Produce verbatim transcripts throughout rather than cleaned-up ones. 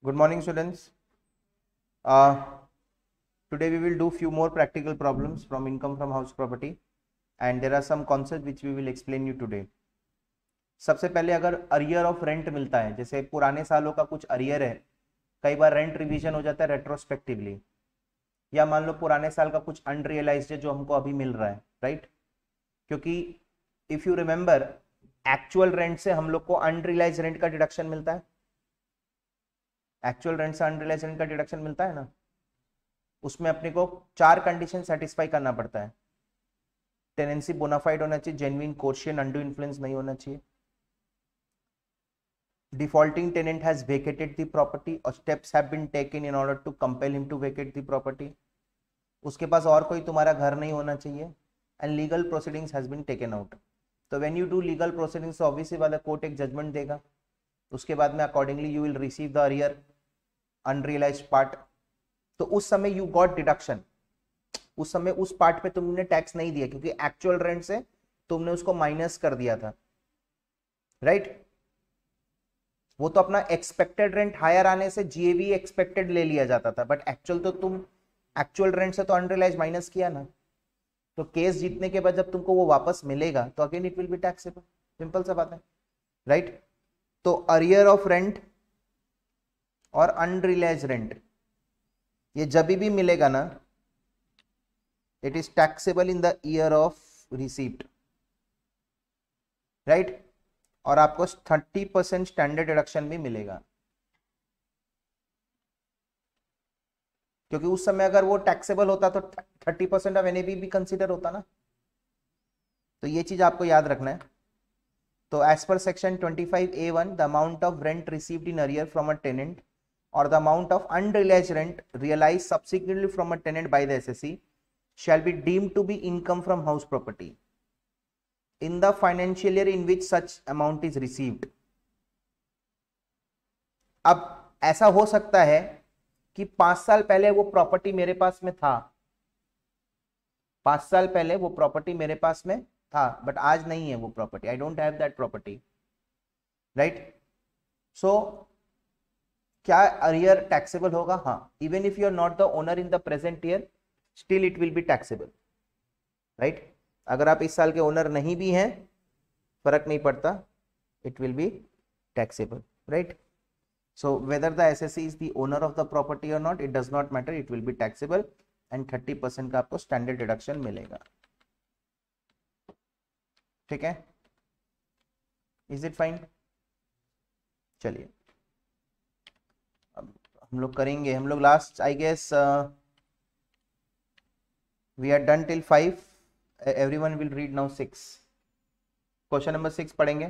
Good morning, students. Uh, today we will do few more practical problems from income from house property, and there are some concepts which we will explain you today. सबसे पहले अगर arrear of rent मिलता है, जैसे पुराने सालों का कुछ अरियर है, कई बार रेंट रिवीजन हो जाता है रेट्रोस्पेक्टिवली, या मान लो पुराने साल का कुछ अनरियलाइज्ड है जो हमको अभी मिल रहा है, राइट? क्योंकि if you remember actual rent से हम लोग को अनरियलाइज्ड रेंट का डिडक्शन मिलता है, एक्चुअल रेंट से अनरियलाइज रेंट का डिडक्शन मिलता है ना, उसमें अपने को चार कंडीशन सेटिस्फाई करना पड़ता है। टेनेंसी बोनाफाइड होना चाहिए, जेन्युइन कोर्शियन, अंडू इन्फ्लुएंस नहीं होना चाहिए, defaulting tenant has vacated the property और steps have been taken in order to compel him to vacate the property, उसके पास और कोई तुम्हारा घर नहीं होना चाहिए, and legal proceedings has been taken out. तो when you do legal proceedings obviously वाला कोर्ट एक जजमेंट देगा, उसके बाद में accordingly you will receive the arrear unrealised part. तो उस समय यू गॉट डिडक्शन, उस समय उस पार्ट पे तुमने टैक्स नहीं दिया क्योंकि एक्चुअल रेंट से तुमने उसको माइनस कर दिया था, राइट right? वो तो अपना एक्सपेक्टेड रेंट हायर आने से जीएवी एक्सपेक्टेड ले लिया जाता था, बट एक्चुअल तो तुम एक्चुअल रेंट से तो अनरियलाइज्ड माइनस किया ना, तो केस जीतने के बाद जब तुमको वो वापस मिलेगा तो again it will be taxable. Simple सा बात है, राइट right? तो अरियर ऑफ रेंट और अनरियलाइज्ड रेंट ये जब भी मिलेगा ना, it is taxable in the year of receipt, right? और आपको थर्टी परसेंट स्टैंडर्ड डिडक्शन भी मिलेगा, क्योंकि उस समय अगर वो टैक्सेबल होता तो थर्टी परसेंट ऑफ एनएबी भी कंसीडर होता ना। तो ये चीज आपको याद रखना है। तो एज पर section twenty five A one, the amount of rent received in arrear from a tenant or the amount of unrealized rent realized subsequently from a tenant by the S S E shall be deemed to be income from house property in the financial year in which such amount is received. अब ऐसा हो सकता है कि पांच साल पहले वो प्रॉपर्टी मेरे पास में था, पांच साल पहले वो प्रॉपर्टी मेरे पास में था, बट आज नहीं है वो property, I don't have that property, right? So क्या अरियर टैक्सेबल होगा? हाँ, even if you are not the owner in the present year, still it will be taxable, right? अगर आप इस साल के ओनर नहीं भी हैं, फर्क नहीं पड़ता, it will be taxable, right? So whether the assessee is the owner of the property और not, it does not matter, it will be taxable and thirty percent का आपको स्टैंडर्ड डिडक्शन मिलेगा, ठीक है? Is it fine? चलिए हम लोग करेंगे, हम लोग last I guess we are done till five, everyone will read now six. Question number six पढ़ेंगे।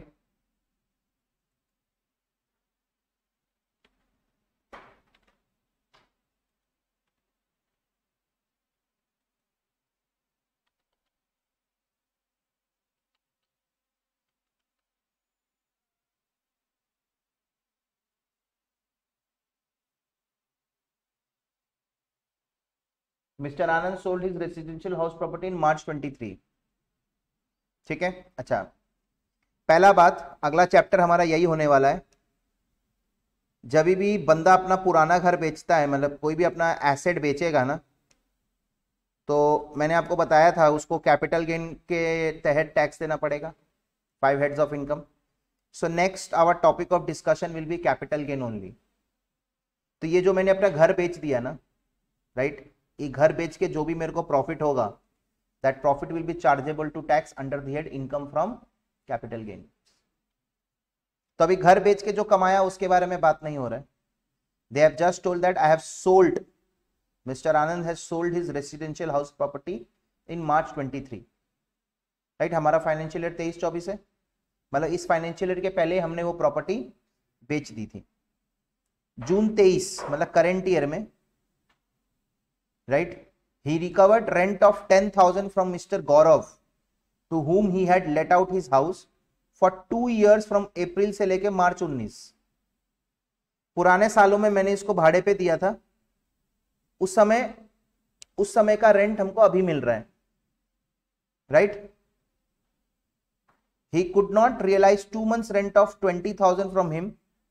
Mister Anand sold his residential house property in March twenty three, ठीक है? अच्छा, पहला बात, अगला चैप्टर हमारा यही होने वाला है। जब भी बंदा अपना पुराना घर बेचता है, मतलब कोई भी अपना एसेट बेचेगा ना, तो मैंने आपको बताया था उसको कैपिटल गेन के तहत टैक्स देना पड़ेगा, five heads of income. So next our topic of discussion will be capital gain only. तो ये जो मैंने अपना घर बेच दिया ना, राइट, ये घर बेच के जो भी मेरे को प्रॉफिट होगा, that profit will be chargeable to tax under the head income from capital gain. तो अभी घर बेच के जो कमाया उसके बारे में बात नहीं हो रहा है। They have just told that I have sold, mister Anand has sold his residential house property in March twenty three, right? हमारा फाइनेंशियल ईयर तेईस चौबीस है, मतलब इस फाइनेंशियल ईयर के पहले हमने वो प्रॉपर्टी बेच दी थी। जून तेईस मतलब करेंट ईयर में, right, he recovered rent of ten thousand from Mister Gaurav to whom he had let out his house for two years from April से लेके मार्च उन्नीस। पुराने सालों में मैंने इसको भाड़े पे दिया था, उस समय उस समय का रेंट हमको अभी मिल रहा है, right? he could not realize two months rent of twenty thousand from him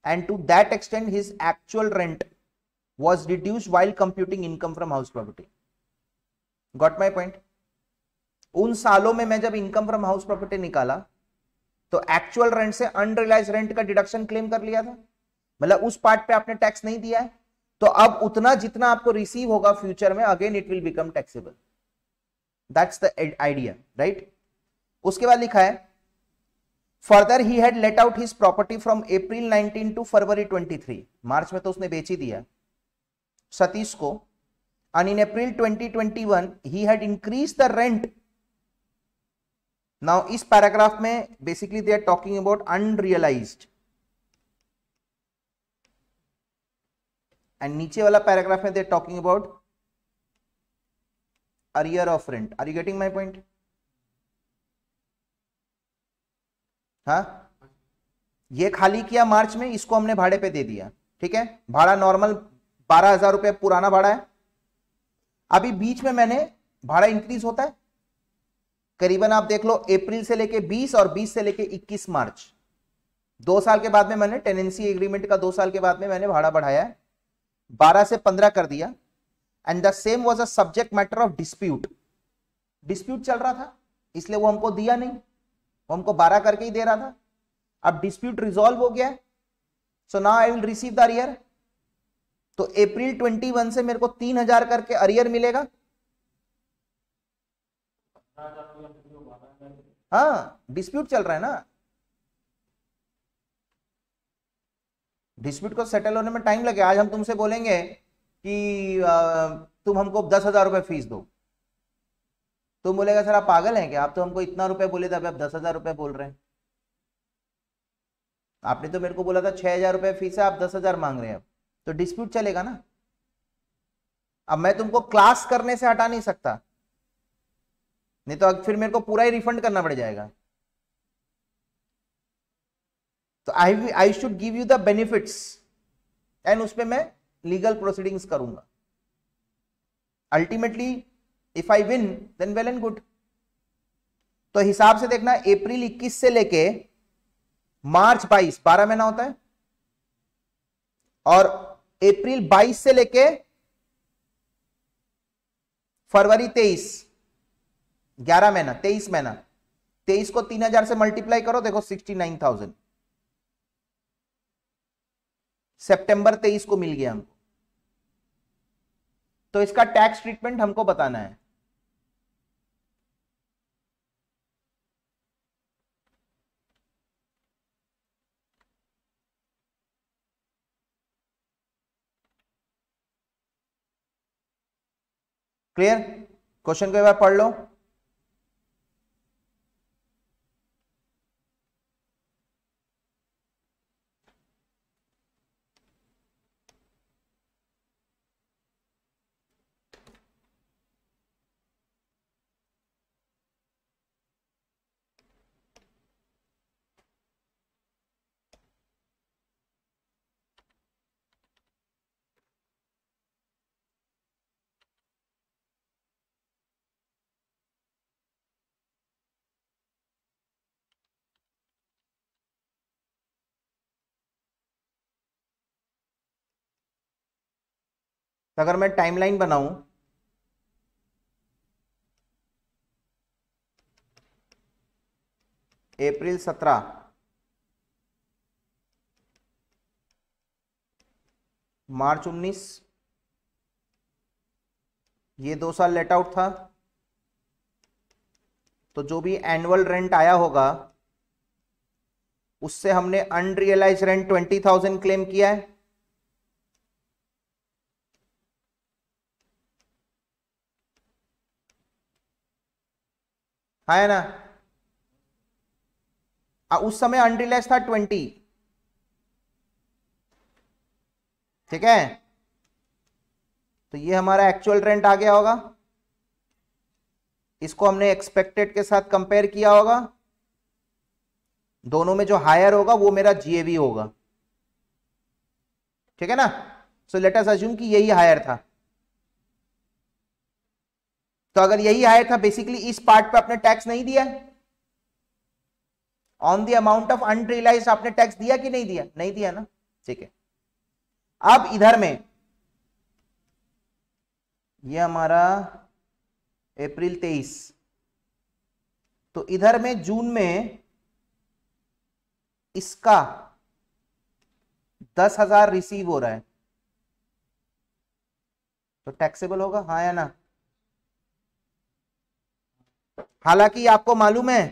and to that extent his actual rent was reduced while computing income from house property. Got my point? उन सालों में मैं जब income from house property निकाला तो actual rent से unrealise rent का deduction claim कर लिया था, मतलब उस पार्ट पे आपने टैक्स नहीं दिया है, तो अब उतना जितना आपको रिसीव होगा फ्यूचर में again it will become taxable. That's the idea, right? उसके बाद लिखा है further he had let out his property from April nineteen to February twenty three. March में तो उसने बेच ही दिया सतीश को. And in April twenty twenty one he had increase the rent. Now इस पैराग्राफ में basically they are talking about unrealised, and नीचे वाला पैराग्राफ में they are talking about arrear of rent. Are you getting my point? हाँ, ये खाली किया मार्च में, इसको हमने भाड़े पे दे दिया, ठीक है? भाड़ा नॉर्मल बारह हजार रुपए पुराना भाड़ा है. अभी बीच में मैंने भाड़ा इंक्रीज होता है करीबन, आप देख लो अप्रैल से लेके बीस और बीस से लेके इक्कीस मार्च, दो साल के बाद में मैंने टेनेंसी एग्रीमेंट का दो साल के बाद में मैंने भाड़ा बढ़ाया है, बारह से पंद्रह कर दिया. And the same was a subject matter of dispute. Dispute चल रहा था इसलिए वो हमको दिया नहीं, वो हमको बारह करके ही दे रहा था. अब डिस्प्यूट रिजॉल्व हो गया, so now I will receive the arrear. तो अप्रैल ट्वेंटी वन से मेरे को तीन हजार करके अरियर मिलेगा. हाँ, डिस्प्यूट चल रहा है ना, डिस्प्यूट को सेटल होने में टाइम लगे. आज हम तुमसे बोलेंगे कि आ, तुम हमको दस हजार रुपए फीस दो, तुम बोलेगा सर आप पागल हैं क्या, आप तो हमको इतना रुपए बोले थे, अभी आप दस हजार रुपए बोल रहे हैं. आपने तो मेरे को बोला था छह हजार रुपए फीस है, आप दस हजार मांग रहे हैं. अब तो डिस्प्यूट चलेगा ना. अब मैं तुमको क्लास करने से हटा नहीं सकता, नहीं तो फिर मेरे को पूरा ही रिफंड करना पड़ जाएगा. तो I I should give you the benefits and उस पे मैं लीगल प्रोसीडिंग्स करूंगा. Ultimately if I win then well and good. तो हिसाब से देखना, अप्रैल इक्कीस से लेके मार्च बाईस, बारह महीना होता है, और अप्रैल बाईस से लेके फरवरी तेईस, ग्यारह महीना, तेईस महीना. तेईस को तीन हजार से मल्टीप्लाई करो, देखो सिक्सटी नाइन थाउजेंड. सितंबर तेईस को मिल गया हमको. तो इसका टैक्स ट्रीटमेंट हमको बताना है. क्लियर? क्वेश्चन को एक बार पढ़ लो. तो अगर मैं टाइमलाइन बनाऊं, अप्रैल सत्रह, मार्च उन्नीस, ये दो साल लेट आउट था, तो जो भी एनुअल रेंट आया होगा उससे हमने unrealise rent twenty thousand claim किया है. है ना? आ, उस समय अनरियलाइज था ट्वेंटी, ठीक है? तो ये हमारा एक्चुअल रेंट आ गया होगा, इसको हमने एक्सपेक्टेड के साथ कंपेयर किया होगा, दोनों में जो हायर होगा वो मेरा जीएवी होगा, ठीक है ना? सो लेट अस अज्यूम कि यही हायर था. तो अगर यही हायर था, बेसिकली इस पार्ट पे आपने टैक्स नहीं दिया, on the amount of unrealised आपने टैक्स दिया कि नहीं दिया? नहीं दिया ना. ठीक है, अब इधर में ये हमारा अप्रैल तेईस, तो इधर में जून में इसका दस हजार रिसीव हो रहा है, तो टैक्सेबल होगा, हाँ या ना? हालांकि आपको मालूम है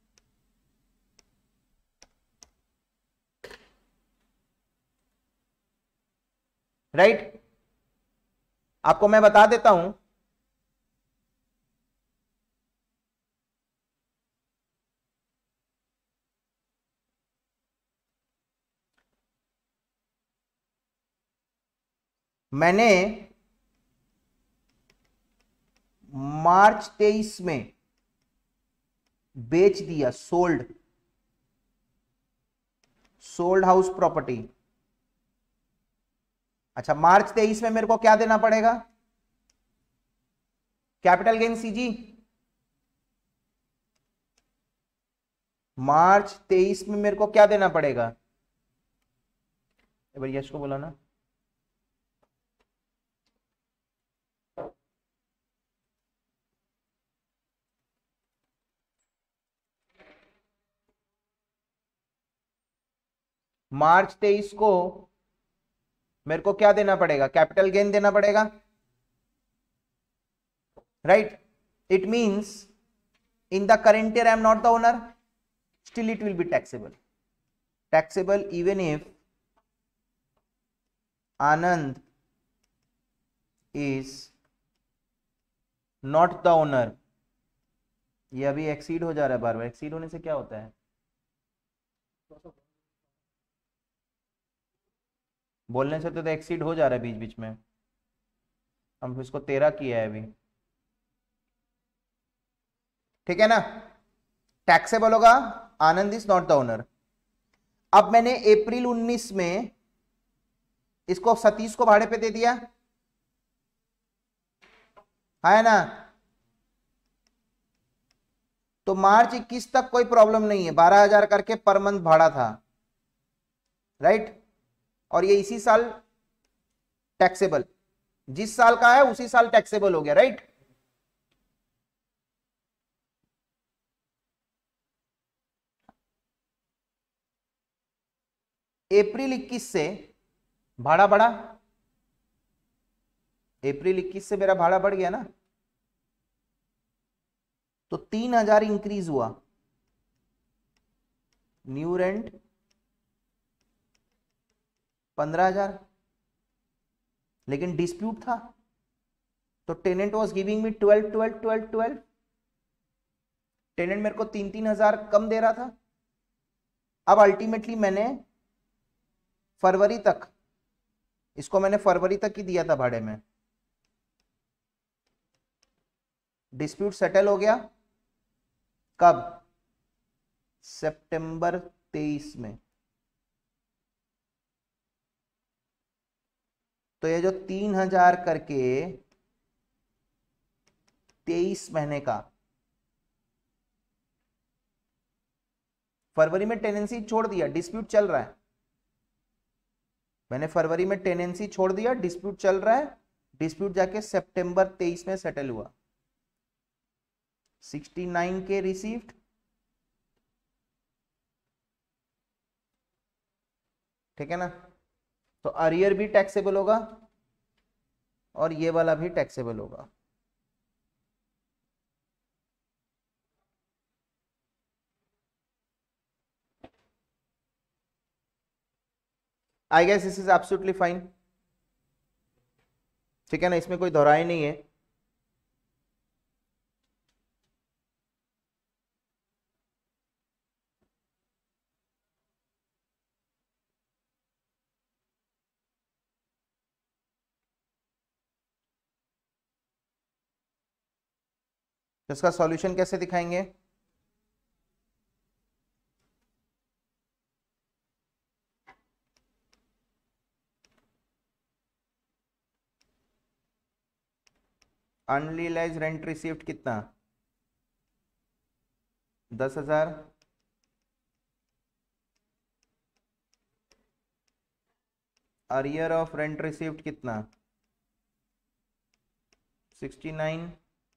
राइट, आपको मैं बता देता हूं, मैंने मार्च तेईस में बेच दिया, सोल्ड सोल्ड हाउस प्रॉपर्टी। अच्छा, मार्च तेईस में मेरे को क्या देना पड़ेगा? Capital gain CG. मार्च तेईस में मेरे को क्या देना पड़ेगा? एक बार यश को बोला ना। मार्च तेईस को मेरे को क्या देना पड़ेगा? कैपिटल गेन देना पड़ेगा, right? It means in the current year I am not the owner, still it will be taxable, taxable even if Anand is not the owner। ये अभी एक्सीड हो जा रहा है, बार बार एक्सीड होने से क्या होता है? बोलने से तो, तो एक्सीड हो जा रहा है बीच बीच में, हम इसको तेरह किया है अभी, ठीक है ना? टैक्सेबल होगा, Anand is not the owner. अब मैंने अप्रैल उन्नीस में इसको सतीश को भाड़े पे दे दिया, है ना? तो मार्च इक्कीस तक कोई प्रॉब्लम नहीं है, बारह हजार करके पर मंथ भाड़ा था, राइट? और ये इसी साल टैक्सेबल, जिस साल का है उसी साल टैक्सेबल हो गया, राइट? अप्रैल इक्कीस से भाड़ा बढ़ा, अप्रैल इक्कीस से मेरा भाड़ा बढ़ गया ना, तो तीन हजार इंक्रीज हुआ, न्यू रेंट पंद्रह हजार, लेकिन डिस्प्यूट था, तो tenant was giving me twelve twelve twelve twelve, tenant मेरे को तीन तीन हजार कम दे रहा था। अब अल्टीमेटली मैंने फरवरी तक, इसको मैंने फरवरी तक ही दिया था भाड़े में, डिस्प्यूट सेटल हो गया कब? सितंबर तेईस में। तो ये जो तीन हजार करके तेईस महीने का, फरवरी में टेनेंसी छोड़ दिया, डिस्प्यूट चल रहा है, मैंने फरवरी में टेनेंसी छोड़ दिया, डिस्प्यूट चल रहा है, डिस्प्यूट जाके सितंबर तेईस में सेटल हुआ, सिक्सटी नाइन के रिसीव्ड, ठीक है ना? तो अरियर भी टैक्सेबल होगा और ये वाला भी टैक्सेबल होगा। I guess this is absolutely fine, ठीक है ना? इसमें कोई दोहराई नहीं है। तो इसका सॉल्यूशन कैसे दिखाएंगे? अनरियलाइज रेंट रिसीव्ड कितना? दस हजार, अरियर ऑफ रेंट रिसीव्ड कितना, सिक्सटी नाइन,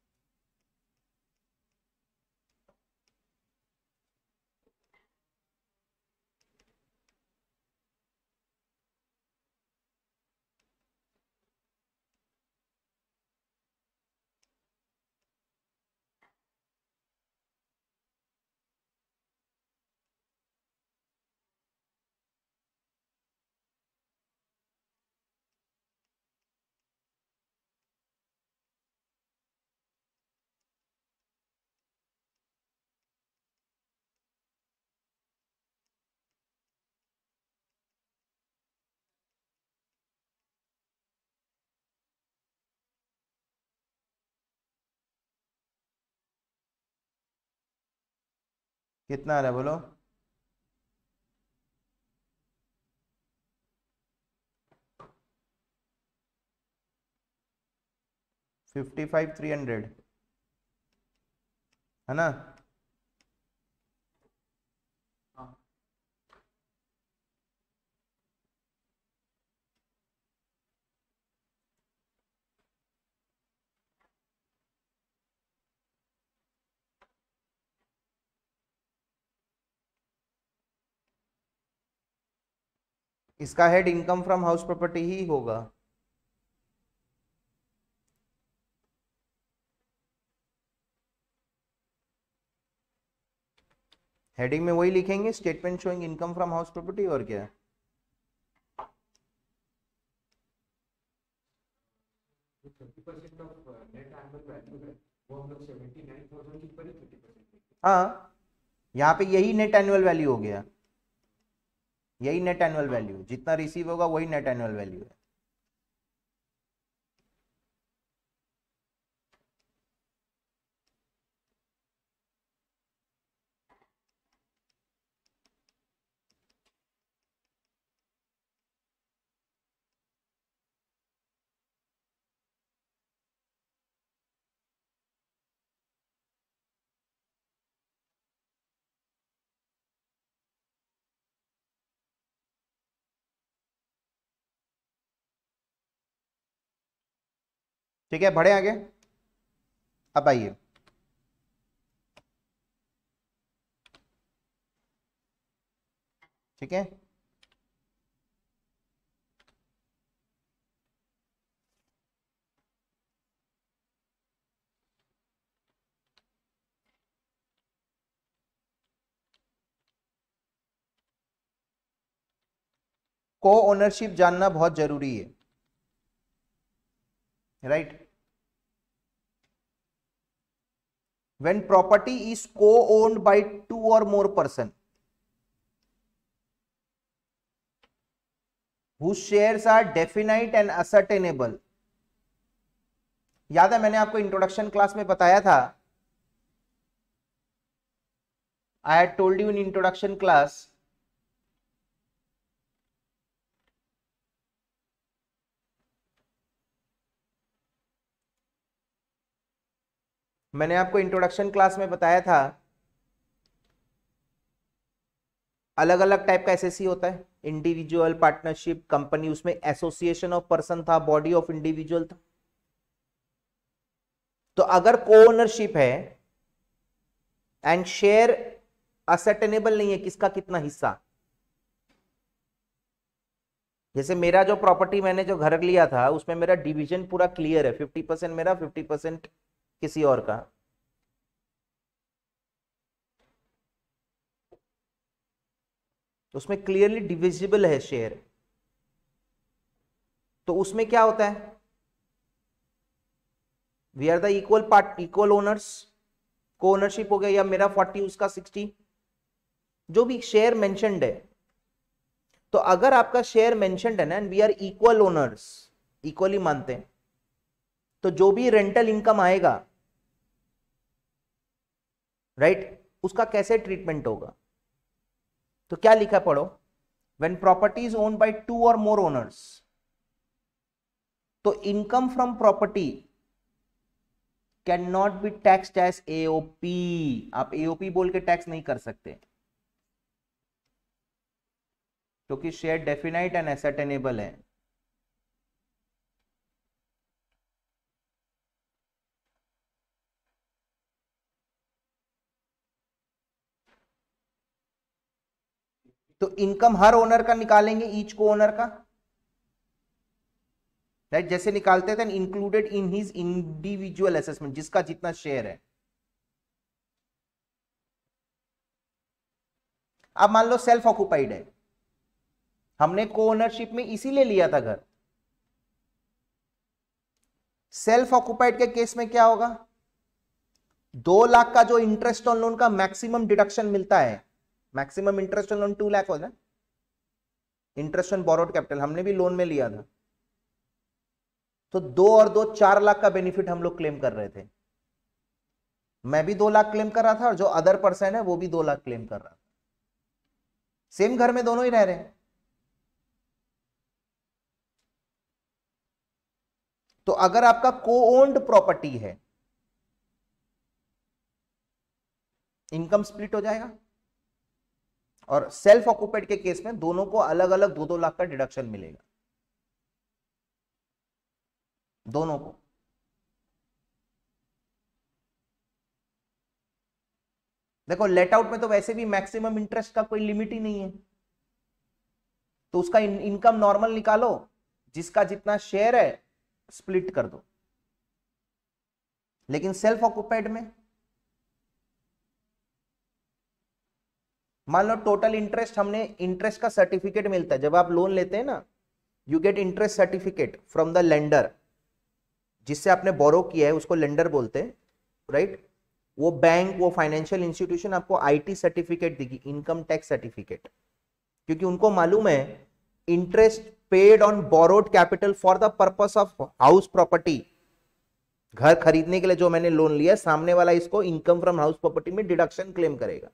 कितना आ रहा है बोलो, फिफ्टी फाइव थ्री हंड्रेड है ना। इसका head income from house property ही होगा। हेडिंग में वही लिखेंगे, statement showing income from house property, और क्या। हाँ, यहाँ पे यही नेट एनुअल वैल्यू हो गया, यही नेट एनुअल वैल्यू, जितना रिसीव होगा वही नेट एनुअल वैल्यू है। ठीक है, बढ़े आगे। अब आइए, ठीक है, को ओनरशिप जानना बहुत जरूरी है, right. When property is co-owned by two or more person whose shares are definite and ascertainable, याद है मैंने आपको इंट्रोडक्शन क्लास में बताया था, I had told you in introduction class मैंने आपको इंट्रोडक्शन क्लास में बताया था अलग अलग टाइप का एसएससी होता है, इंडिविजुअल, पार्टनरशिप, कंपनी, उसमें एसोसिएशन ऑफ पर्सन था, बॉडी ऑफ इंडिविजुअल था। तो अगर को ओनरशिप है एंड शेयर असर्टेनेबल नहीं है, किसका कितना हिस्सा, जैसे मेरा जो प्रॉपर्टी मैंने जो घर लिया था उसमें मेरा डिवीजन पूरा क्लियर है, फिफ्टी परसेंट मेरा, फिफ्टी परसेंट किसी और का, उसमें क्लियरली डिविजिबल है शेयर। तो उसमें क्या होता है, we are the equal part, equal owners, co ownership हो गया, या मेरा फोर्टी उसका सिक्सटी, जो भी शेयर मेंशन्ड है। तो अगर आपका शेयर मेंशन्ड है ना, we are equal owners, equally मानते हैं, तो जो भी रेंटल इनकम आएगा, राइट right, उसका कैसे ट्रीटमेंट होगा। तो क्या लिखा पढ़ो, when property is owned by two or more owners, तो income from property can not be taxed as AOP. आप एओपी बोल के टैक्स नहीं कर सकते, क्योंकि शेयर डेफिनाइट एंड एसर्टेनेबल है। तो इनकम हर ओनर का निकालेंगे, ईच को ओनर का, राइट, जैसे निकालते थे included in his individual assessment, जिसका जितना शेयर है। अब मान लो सेल्फ ऑक्युपाइड है, हमने को ओनरशिप में इसीलिए लिया था घर। सेल्फ ऑक्युपाइड के केस में क्या होगा, दो लाख का जो इंटरेस्ट ऑन लोन का मैक्सिमम डिडक्शन मिलता है, maximum interest on loan two lakh होता है, इंटरेस्ट ऑन बोरोड कैपिटल हमने भी लोन में लिया था, तो दो और दो चार लाख का बेनिफिट हम लोग क्लेम कर रहे थे। मैं भी दो लाख क्लेम कर रहा था और जो अदर पर्सन है वो भी दो लाख क्लेम कर रहा था, सेम घर में दोनों ही रह रहे हैं। तो अगर आपका को ओन्ड प्रॉपर्टी है, इनकम स्प्लिट हो जाएगा, और सेल्फ ऑक्युपाइड के केस में दोनों को अलग अलग दो दो लाख का डिडक्शन मिलेगा, दोनों को। देखो लेट आउट में तो वैसे भी मैक्सिमम इंटरेस्ट का कोई लिमिट ही नहीं है, तो उसका इन, इनकम नॉर्मल निकालो, जिसका जितना शेयर है स्प्लिट कर दो। लेकिन सेल्फ ऑक्युपाइड में मान लो टोटल इंटरेस्ट, हमने इंटरेस्ट का सर्टिफिकेट मिलता है जब आप लोन लेते हैं ना, you get interest certificate from the lender, जिससे आपने बोरो किया है उसको लेंडर बोलते हैं, राइट। वो बैंक, वो फाइनेंशियल इंस्टीट्यूशन आपको आईटी सर्टिफिकेट देगी, इनकम टैक्स सर्टिफिकेट, क्योंकि उनको मालूम है interest paid on borrowed capital for the purpose of house property, घर खरीदने के लिए जो मैंने लोन लिया, सामने वाला इसको इनकम फ्रॉम हाउस प्रॉपर्टी में डिडक्शन क्लेम करेगा,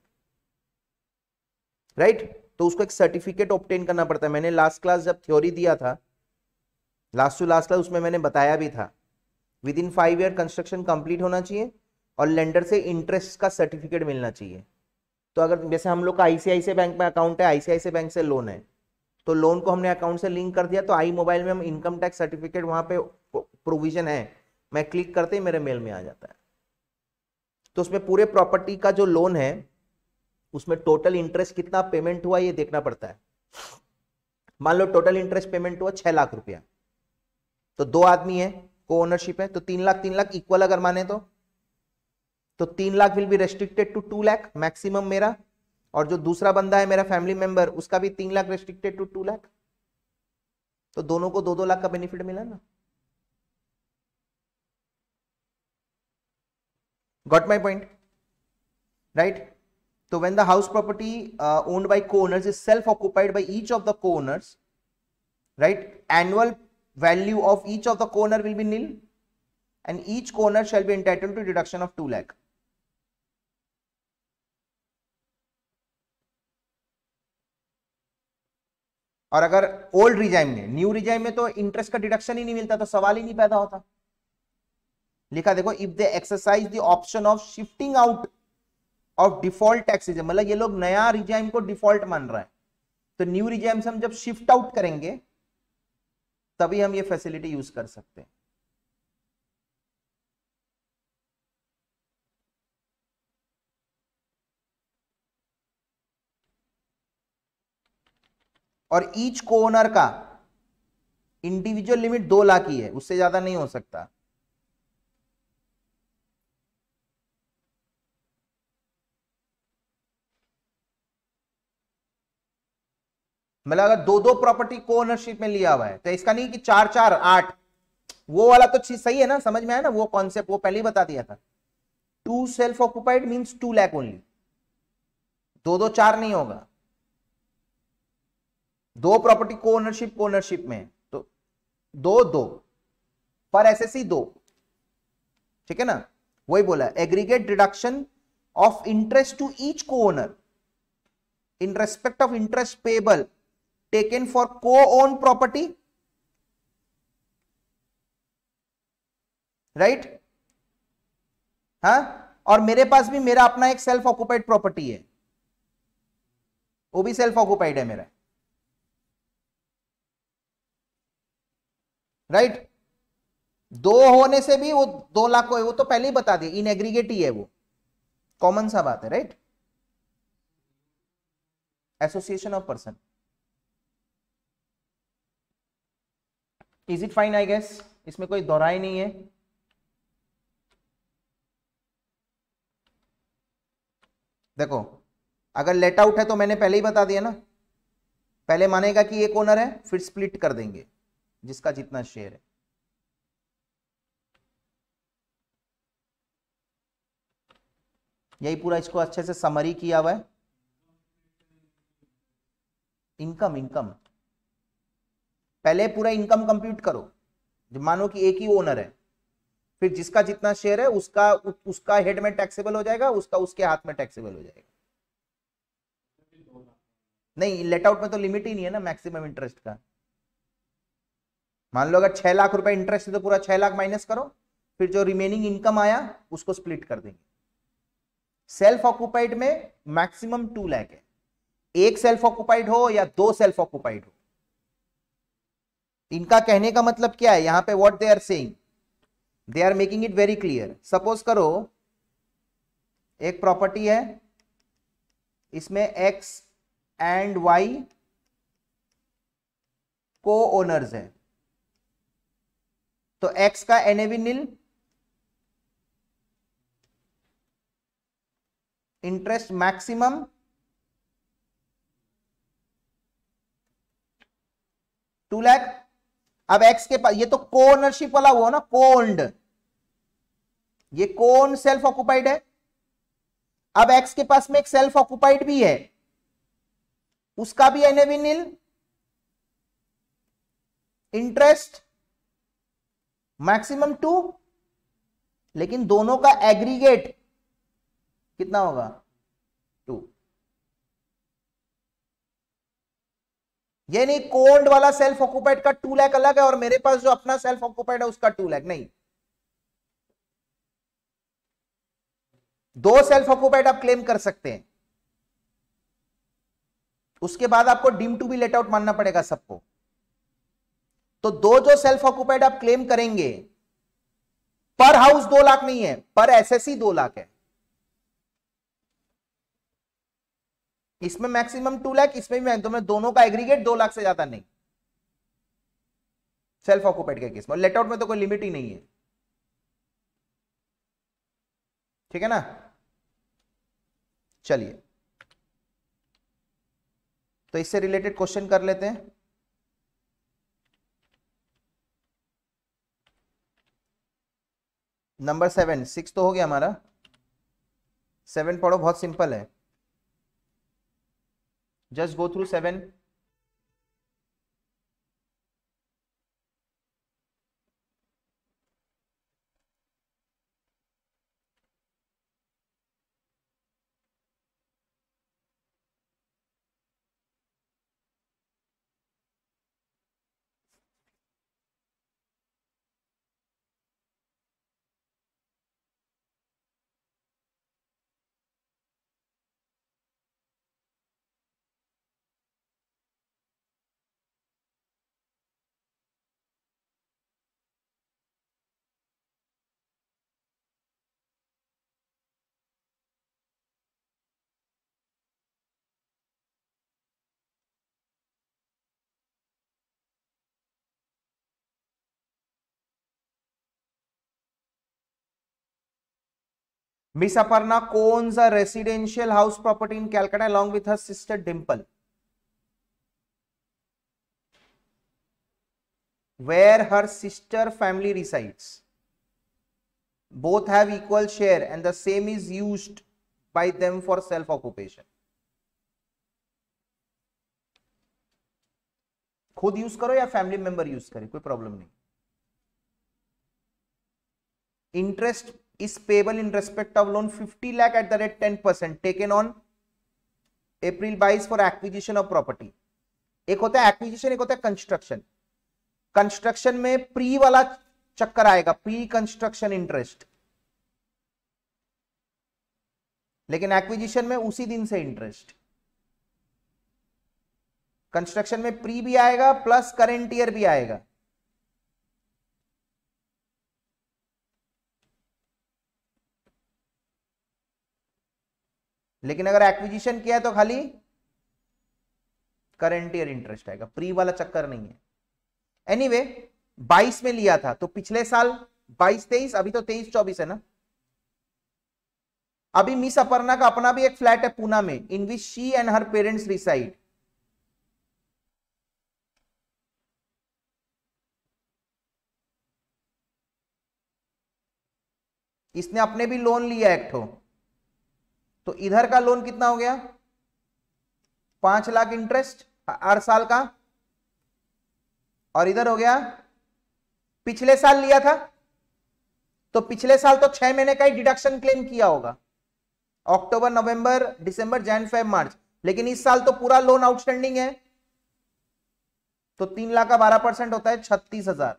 राइट right? तो उसको एक सर्टिफिकेट ऑब्टेन करना पड़ता है। मैंने लास्ट क्लास जब थ्योरी दिया था, लास्ट टू लास्ट क्लास, उसमें मैंने बताया भी था within five year construction complete होना चाहिए और लेंडर से इंटरेस्ट का सर्टिफिकेट मिलना चाहिए। तो अगर जैसे हम लोग का आईसीआईसीआई बैंक में अकाउंट है, आईसीआईसीआई बैंक से लोन है, तो लोन को हमने अकाउंट से लिंक कर दिया, तो आई मोबाइल में हम इनकम टैक्स सर्टिफिकेट, वहां पे प्रोविजन है, मैं क्लिक करते ही मेरे मेल में आ जाता है। तो उसमें पूरे प्रॉपर्टी का जो लोन है उसमें टोटल इंटरेस्ट कितना पेमेंट हुआ ये देखना पड़ता है। मान लो टोटल इंटरेस्ट पेमेंट हुआ छह लाख रुपया, तो दो आदमी है, को ओनरशिप है, तो तीन लाख तीन लाख इक्वल अगर माने तो तो तीन lakh will be restricted to two lakh maximum मेरा, और जो दूसरा बंदा है मेरा फैमिली मेंबर, उसका भी तीन lakh restricted to two lakh, तो दोनों को दो दो लाख का बेनिफिट मिला ना। Got my point, right. So when the house property uh, owned by co-owners is self-occupied by each of the co-owners, right, annual value of each of the co-owner will be nil, and each co-owner shall be entitled to deduction of two lakh. और अगर old regime में, new regime में तो interest का deduction ही नहीं मिलता, तो सवाल ही नहीं पैदा होता। लिखा देखो, if they exercise the option of shifting out of default tax regime, मतलब ये लोग नया रिजाइम को डिफॉल्ट मान रहा है, तो न्यू रिजाइम से हम जब शिफ्ट आउट करेंगे तभी हम ये फैसिलिटी यूज कर सकते हैं। और ईच को ओनर का इंडिविजुअल लिमिट दो लाख ही है, उससे ज्यादा नहीं हो सकता। मतलब अगर दो दो प्रॉपर्टी को ओनरशिप में लिया हुआ है, तो इसका नहीं कि चार चार आठ, वो वाला तो चीज सही है ना, समझ में आया ना वो कॉन्सेप्ट, वो पहले ही बता दिया था। Two self occupied means two lakh only, दो दो चार नहीं होगा। दो प्रॉपर्टी को ओनरशिप को ओनरशिप में, तो दो दो पर एसएससी दो, ठीक है ना। वही बोला, aggregate deduction of interest to each co owner in respect of interest payable taken for co-owned property, right? हाँ, और मेरे पास भी मेरा अपना एक सेल्फ ऑक्युपाइड प्रॉपर्टी है, वो भी सेल्फ ऑक्युपाइड है मेरा, राइट right? दो होने से भी वो दो लाख को, वो तो पहले ही बता दिया, इन एग्रीगेट ही है, वो कॉमन सा बात है, right right? Association of person. Is it fine? I guess इसमें कोई दोहराई नहीं है। देखो अगर लेट आउट है तो मैंने पहले ही बता दिया ना, पहले मानेगा कि एक ओनर है, फिर स्प्लिट कर देंगे जिसका जितना शेयर है। यही पूरा इसको अच्छे से समरी किया हुआ है। इनकम इनकम पहले पूरा इनकम कंप्यूट करो। जब मानो कि एक ही ओनर है, फिर जिसका जितना शेयर है उसका उसका हेड में टैक्सेबल हो जाएगा, उसका उसके हाथ में टैक्सेबल हो जाएगा। नहीं, लेट आउट में तो लिमिट ही नहीं है ना मैक्सिमम इंटरेस्ट का। मान लो अगर छह लाख रुपए इंटरेस्ट है तो पूरा छह लाख माइनस करो, फिर जो रिमेनिंग इनकम आया उसको स्प्लिट कर देंगे। सेल्फ ऑक्युपाइड में मैक्सिमम टू लाख है। एक सेल्फ ऑक्युपाइड हो या दो सेल्फ ऑक्युपाइड हो, इनका कहने का मतलब क्या है यहां पे? What they are saying, they are making it very clear. Suppose करो एक प्रॉपर्टी है, इसमें एक्स एंड वाई को ओनर्स है, तो एक्स का NAV nil, interest maximum two lakh. अब एक्स के पास, ये तो को ओनरशिप वाला हुआ ना, को ओन्ड, ये कौन सेल्फ ऑक्युपाइड है। अब एक्स के पास में एक सेल्फ ऑक्युपाइड भी है, उसका भी NAV nil, interest maximum two, लेकिन दोनों का एग्रीगेट कितना होगा? टू। ये नहीं कोल्ड वाला सेल्फ ऑक्युपाइड का टू लाख अलग है और मेरे पास जो अपना सेल्फ ऑक्युपाइड है उसका टू लाख, नहीं। दो सेल्फ ऑक्युपाइड आप क्लेम कर सकते हैं, उसके बाद आपको deemed to be let out मानना पड़ेगा सबको। तो दो जो सेल्फ ऑक्युपाइड आप क्लेम करेंगे, पर हाउस दो लाख नहीं है, पर एसएससी दो लाख है। इसमें मैक्सिमम टू लाख, इसमें भी तो मैं दोनों का एग्रीगेट दो लाख से ज्यादा नहीं, सेल्फ ऑक्युपाइड के केस में। लेट आउट में तो कोई लिमिट ही नहीं है, ठीक है ना। चलिए तो इससे रिलेटेड क्वेश्चन कर लेते हैं। नंबर सेवन, सिक्स तो हो गया हमारा, सेवन पढ़ो, बहुत सिंपल है। Just go through seven. Miss Aparna owns a residential house property in Calcutta along with her sister Dimple, where her sister family resides. Both have equal share and the same is used by them for self occupation. खुद use करो या family member use करे, कोई problem नहीं। Interest is payable in respect of loan fifty lakh at the rate ten percent taken on April बाईस for acquisition of property. एक होता है acquisition, एक होता है construction. कंस्ट्रक्शन में प्री वाला चक्कर आएगा, प्री कंस्ट्रक्शन इंटरेस्ट, लेकिन एक्विजिशन में उसी दिन से इंटरेस्ट। कंस्ट्रक्शन में प्री भी आएगा प्लस करेंट ईयर भी आएगा। लेकिन अगर एक्विजिशन किया है तो खाली करंट ईयर इंटरेस्ट आएगा, प्री वाला चक्कर नहीं है। एनीवे anyway, बाईस में लिया था तो पिछले साल बाईस तेईस, अभी तो तेईस चौबीस है ना। अभी मिस अपर्णा का अपना भी एक फ्लैट है पूना में, in which she and her parents reside. इसने अपने भी लोन लिया एक ठो, तो इधर का लोन कितना हो गया, पांच लाख इंटरेस्ट हर साल का, और इधर हो गया पिछले साल लिया था तो पिछले साल तो छह महीने का ही डिडक्शन क्लेम किया होगा, अक्टूबर नवंबर दिसंबर जैन फेब मार्च, लेकिन इस साल तो पूरा लोन आउटस्टैंडिंग है, तो तीन लाख का बारह परसेंट होता है छत्तीस हजार।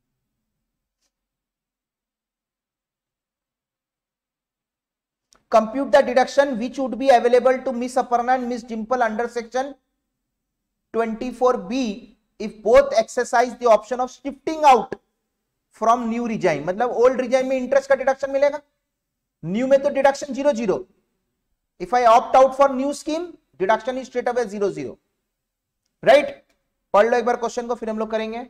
Compute the deduction which would be available to Miss Aparna and Miss Dimple under section twenty four B if both exercise the option of shifting out from new regime. मतलब ओल्ड रिजाइन में इंटरेस्ट का deduction मिलेगा, new में तो deduction zero zero. If I opt out for new scheme deduction is straight away zero zero, right. पढ़ लो एक बार question को, फिर हम लोग करेंगे।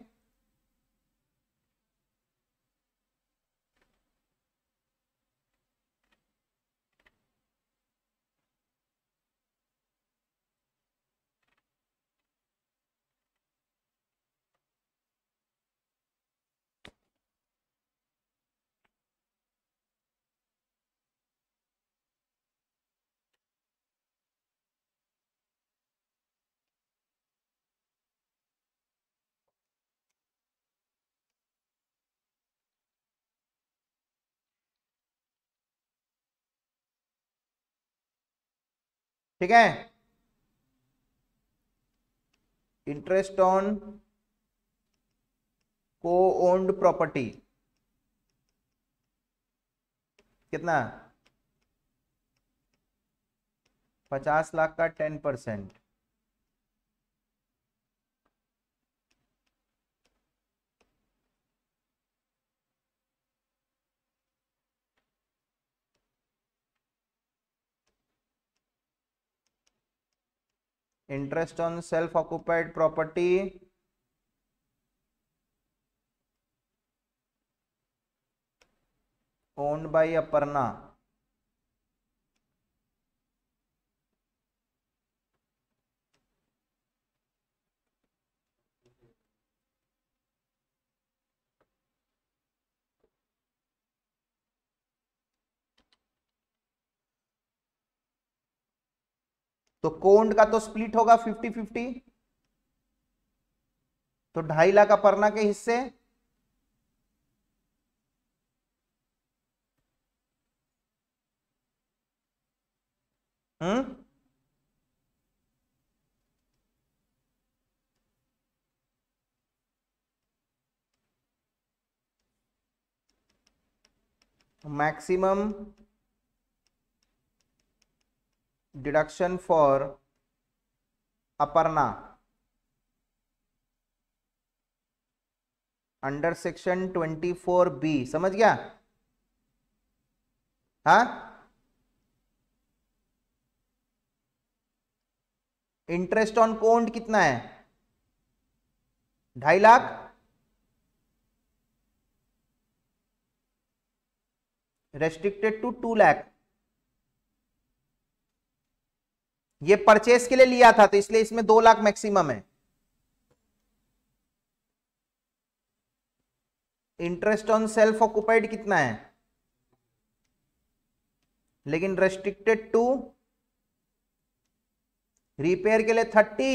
ठीक है, interest on co owned property कितना, पचास लाख का ten percent. Interest on self occupied property owned by Aparna, तो कोन्ड का तो स्प्लिट होगा फिफ्टी फिफ्टी, तो ढाई लाख अपर्णा के हिस्से, hmm maximum deduction for Aparna under section twenty four B, समझ गया। हाँ, इंटरेस्ट ऑन कोन्ड कितना है, ढाई lakh, restricted to two lakh. ये परचेस के लिए लिया था तो इसलिए इसमें दो लाख मैक्सिमम है। इंटरेस्ट ऑन सेल्फ ऑक्युपाइड कितना है, लेकिन रेस्ट्रिक्टेड टू रिपेयर के लिए थर्टी,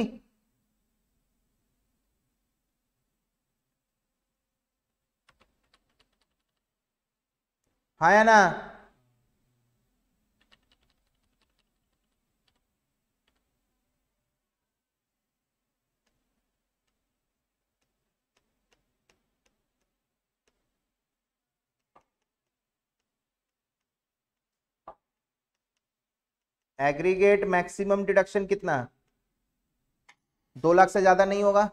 हाँ या ना। एग्रीगेट मैक्सिमम डिडक्शन कितना, दो लाख से ज्यादा नहीं होगा।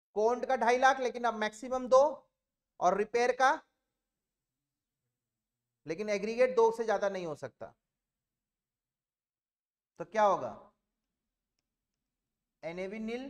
कोंड का ढाई लाख, लेकिन अब मैक्सिमम दो, और रिपेयर का, लेकिन एग्रीगेट दो से ज्यादा नहीं हो सकता। तो क्या होगा, NAV nil,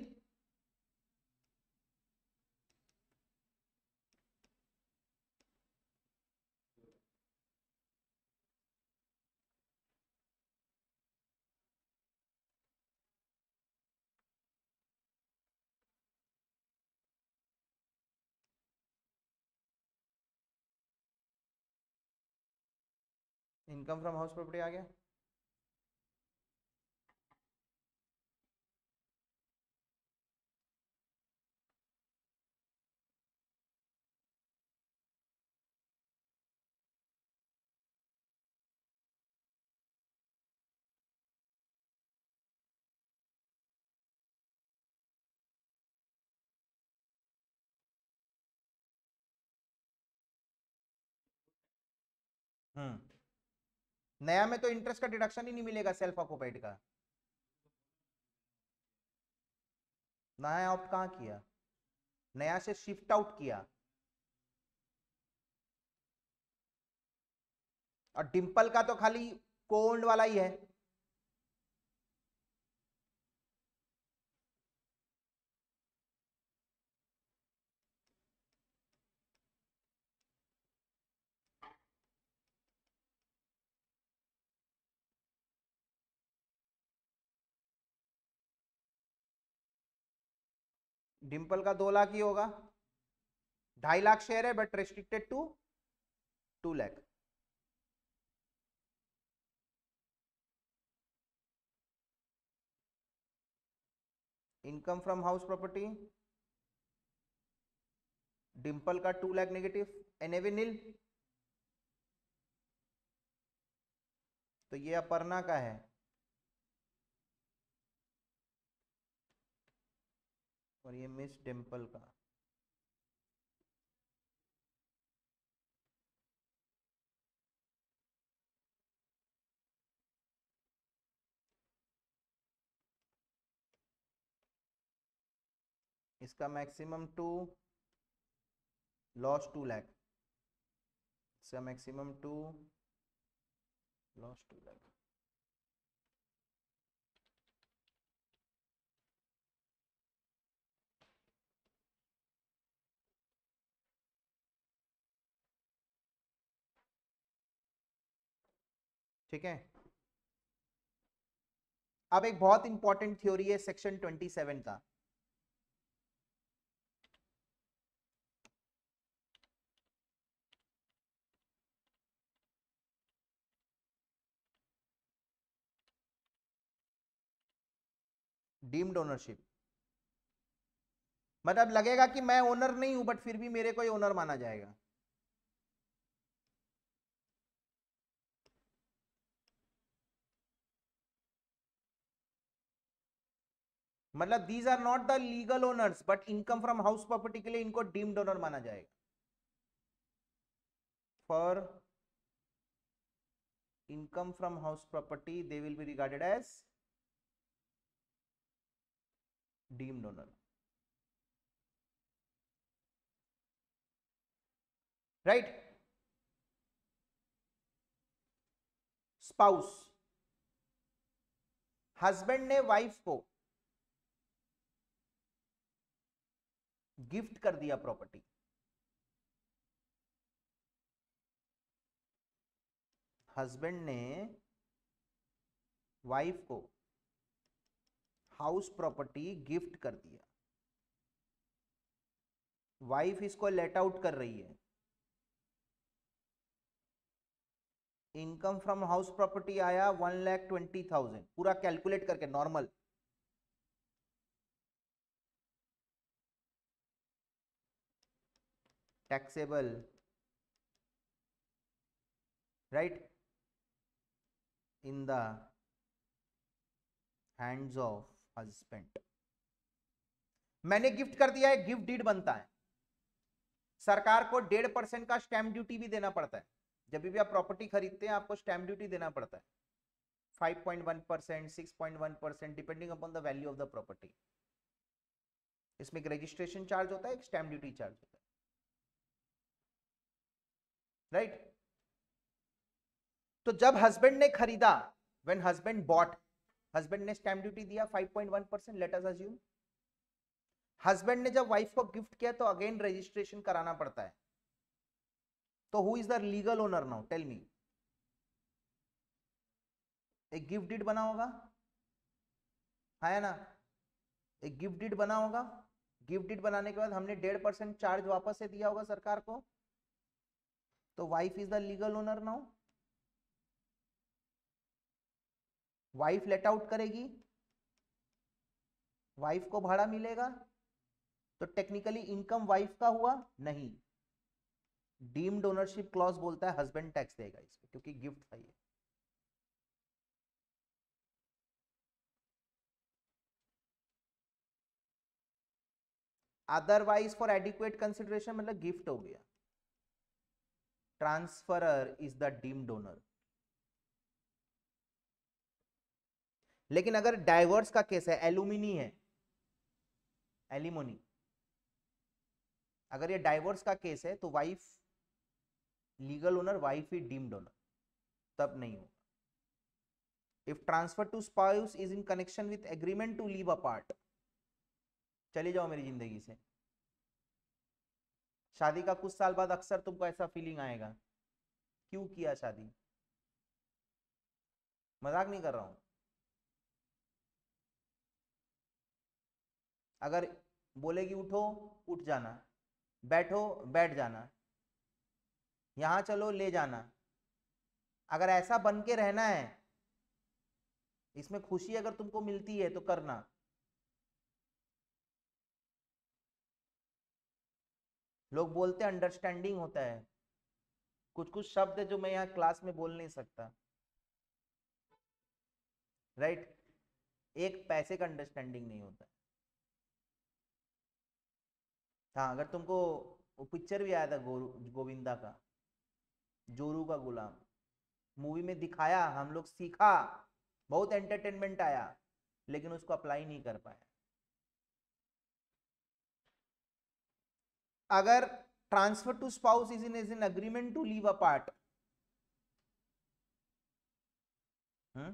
income from house property आ गया। हम्म नया में तो इंटरेस्ट का डिडक्शन ही नहीं मिलेगा सेल्फ ऑक्युपाइड का। नया ऑप्ट कहां किया, नया से शिफ्ट आउट किया। और डिंपल का तो खाली कोंड वाला ही है। डिंपल का दो लाख ही होगा, ढाई लाख शेयर है but restricted to two lakh. Income from house property, Dimple का two lakh negative, NAV nil, तो ये अपर्णा का है, और ये मिस डिंपल का। इसका maximum two, loss two lakh, इसका maximum two, loss two lakh. ठीक है। अब एक बहुत इंपॉर्टेंट थ्योरी है सेक्शन ट्वेंटी सेवन का। डीम्ड ओनरशिप, मतलब लगेगा कि मैं ओनर नहीं हूं बट फिर भी मेरे को ही ओनर माना जाएगा। मतलब these are not the legal owners but income from house property के लिए इनको डीम्ड ओनर माना जाएगा। For income from house property they will be regarded as deemed owner, right. Spouse, husband ने वाइफ को गिफ्ट कर दिया प्रॉपर्टी, हस्बैंड ने वाइफ को हाउस प्रॉपर्टी गिफ्ट कर दिया, वाइफ इसको लेट आउट कर रही है, इनकम फ्रॉम हाउस प्रॉपर्टी आया वन लैख ट्वेंटी थाउजेंड, पूरा कैलकुलेट करके normal. Taxable, right, in the hands of husband. मैंने गिफ्ट कर दिया है, गिफ्ट डीड बनता है। सरकार को डेढ़ परसेंट का स्टैंप ड्यूटी भी देना पड़ता है। जब भी आप प्रॉपर्टी खरीदते हैं आपको स्टैंप ड्यूटी देना पड़ता है, five point one percent, six point one percent depending upon the value of the property. इसमें एक रजिस्ट्रेशन चार्ज होता है, एक स्टैम्प ड्यूटी चार्ज होता है, राइट right? तो जब हस्बैंड ने खरीदा, व्हेन हस्बैंड बॉट, हस्बैंड ने स्टैम्प ड्यूटी दिया five point one percent, let us assume. Husband ने जब वाइफ को गिफ्ट किया तो अगेन रजिस्ट्रेशन कराना पड़ता है। तो who is the legal owner now, tell me. एक गिफ्ट डीड बना होगा, है ना, एक गिफ्ट डीड बना होगा। गिफ्ट डीड बनाने के बाद हमने डेढ़ परसेंट चार्ज वापस से दिया होगा सरकार को, तो wife is the legal owner now. Wife let out करेगी, वाइफ को भाड़ा मिलेगा, तो टेक्निकली इनकम वाइफ का हुआ नहीं। डीम्ड ओनरशिप क्लॉज बोलता है हस्बैंड टैक्स देगा इस पे, क्योंकि गिफ्ट था ये। अदरवाइज फॉर एडिक्वेट कंसिडरेशन मतलब गिफ्ट हो गया। Transferor is the deemed owner. लेकिन अगर डाइवोर्स का केस है, एलुमिनी है, एलिमोनी, अगर ये डाइवोर्स का केस है तो वाइफ लीगल ओनर, वाइफ ही डीम्ड ओनर, तब नहीं होगा। If transfer to spouse is in connection with agreement to live apart, चले जाओ मेरी जिंदगी से। शादी का कुछ साल बाद अक्सर तुमको ऐसा फीलिंग आएगा, क्यों किया शादी, मजाक नहीं कर रहा हूं। अगर बोलेगी उठो उठ जाना, बैठो बैठ जाना, यहां चलो ले जाना, अगर ऐसा बन के रहना है, इसमें खुशी अगर तुमको मिलती है तो करना। लोग बोलते हैं अंडरस्टैंडिंग होता है, कुछ कुछ शब्द है जो मैं यहां क्लास में बोल नहीं सकता, राइट। एक पैसे का अंडरस्टैंडिंग नहीं होता। हाँ, अगर तुमको वो पिक्चर भी आया था गोरू गोविंदा का, जोरू का गुलाम, मूवी में दिखाया, हम लोग सीखा, बहुत एंटरटेनमेंट आया, लेकिन उसको अप्लाई नहीं कर पाया। अगर transfer to spouse is in is in agreement to live apart, hmm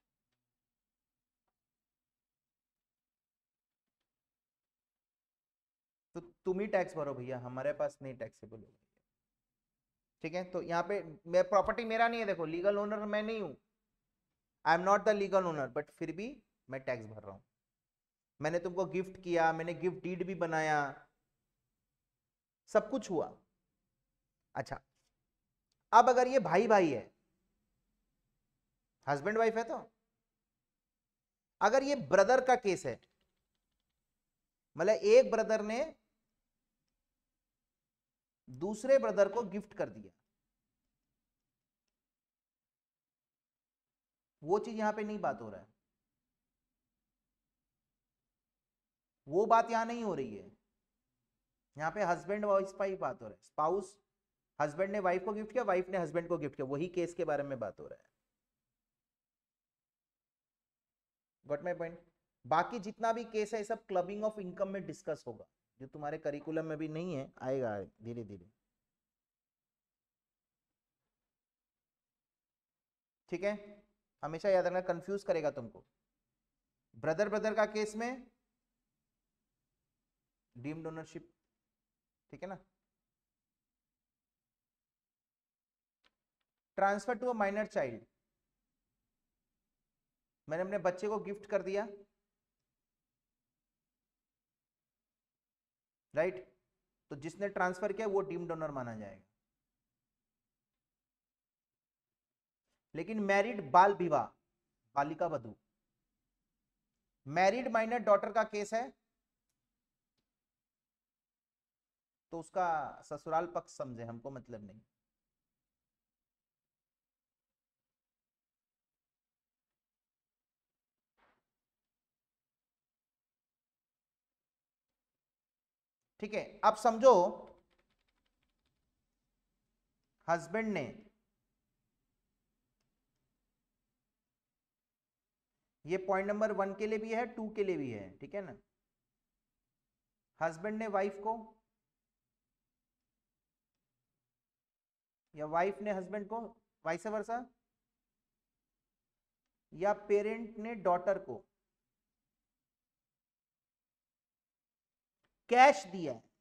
तो तुम ही टैक्स भरो भैया, हमारे पास नहीं टैक्सेबल होगा। ठीक है, तो यहाँ पे मैं प्रॉपर्टी मेरा नहीं है, देखो लीगल ओनर मैं नहीं हूं, I am not the legal owner, but फिर भी मैं टैक्स भर रहा हूं। मैंने तुमको गिफ्ट किया, मैंने गिफ्ट डीड भी बनाया, सब कुछ हुआ। अच्छा, अब अगर ये भाई भाई है, हस्बैंड वाइफ है, तो अगर ये ब्रदर का केस है, मतलब एक ब्रदर ने दूसरे ब्रदर को गिफ्ट कर दिया, वो चीज यहां पे नहीं बात हो रहा है, वो बात यहां नहीं हो रही है। यहां पे हस्बैंड वाइफ का ही बात हो रहा है। स्पाउस, हस्बैंड ने वाइफ को गिफ्ट किया, वाइफ ने हस्बैंड को गिफ्ट किया, वही केस के बारे में बात हो रहा है। Got my point. बाकी जितना भी केस है सब क्लबिंग ऑफ इनकम में डिस्कस होगा, जो तुम्हारे करिकुलम में भी नहीं है, आएगा धीरे धीरे। ठीक है, हमेशा याद रखना, कंफ्यूज करेगा तुमको। ब्रदर ब्रदर का केस में डीम्ड ओनरशिप, ठीक है ना। Transfer to a minor child, मैंने अपने बच्चे को गिफ्ट कर दिया, राइट, तो जिसने ट्रांसफर किया वो डीम्ड ओनर माना जाएगा। लेकिन मैरिड बाल विवाह, बालिका वधू, मैरिड माइनर डॉटर का केस है, तो उसका ससुराल पक्ष समझे, हमको मतलब नहीं। ठीक है, अब समझो हस्बैंड ने ये पॉइंट नंबर वन के लिए भी है, टू के लिए भी है, ठीक है ना। हस्बैंड ने वाइफ को, या वाइफ ने हस्बैंड को, वाइस वर्सा, या पेरेंट ने डॉटर को कैश दिया है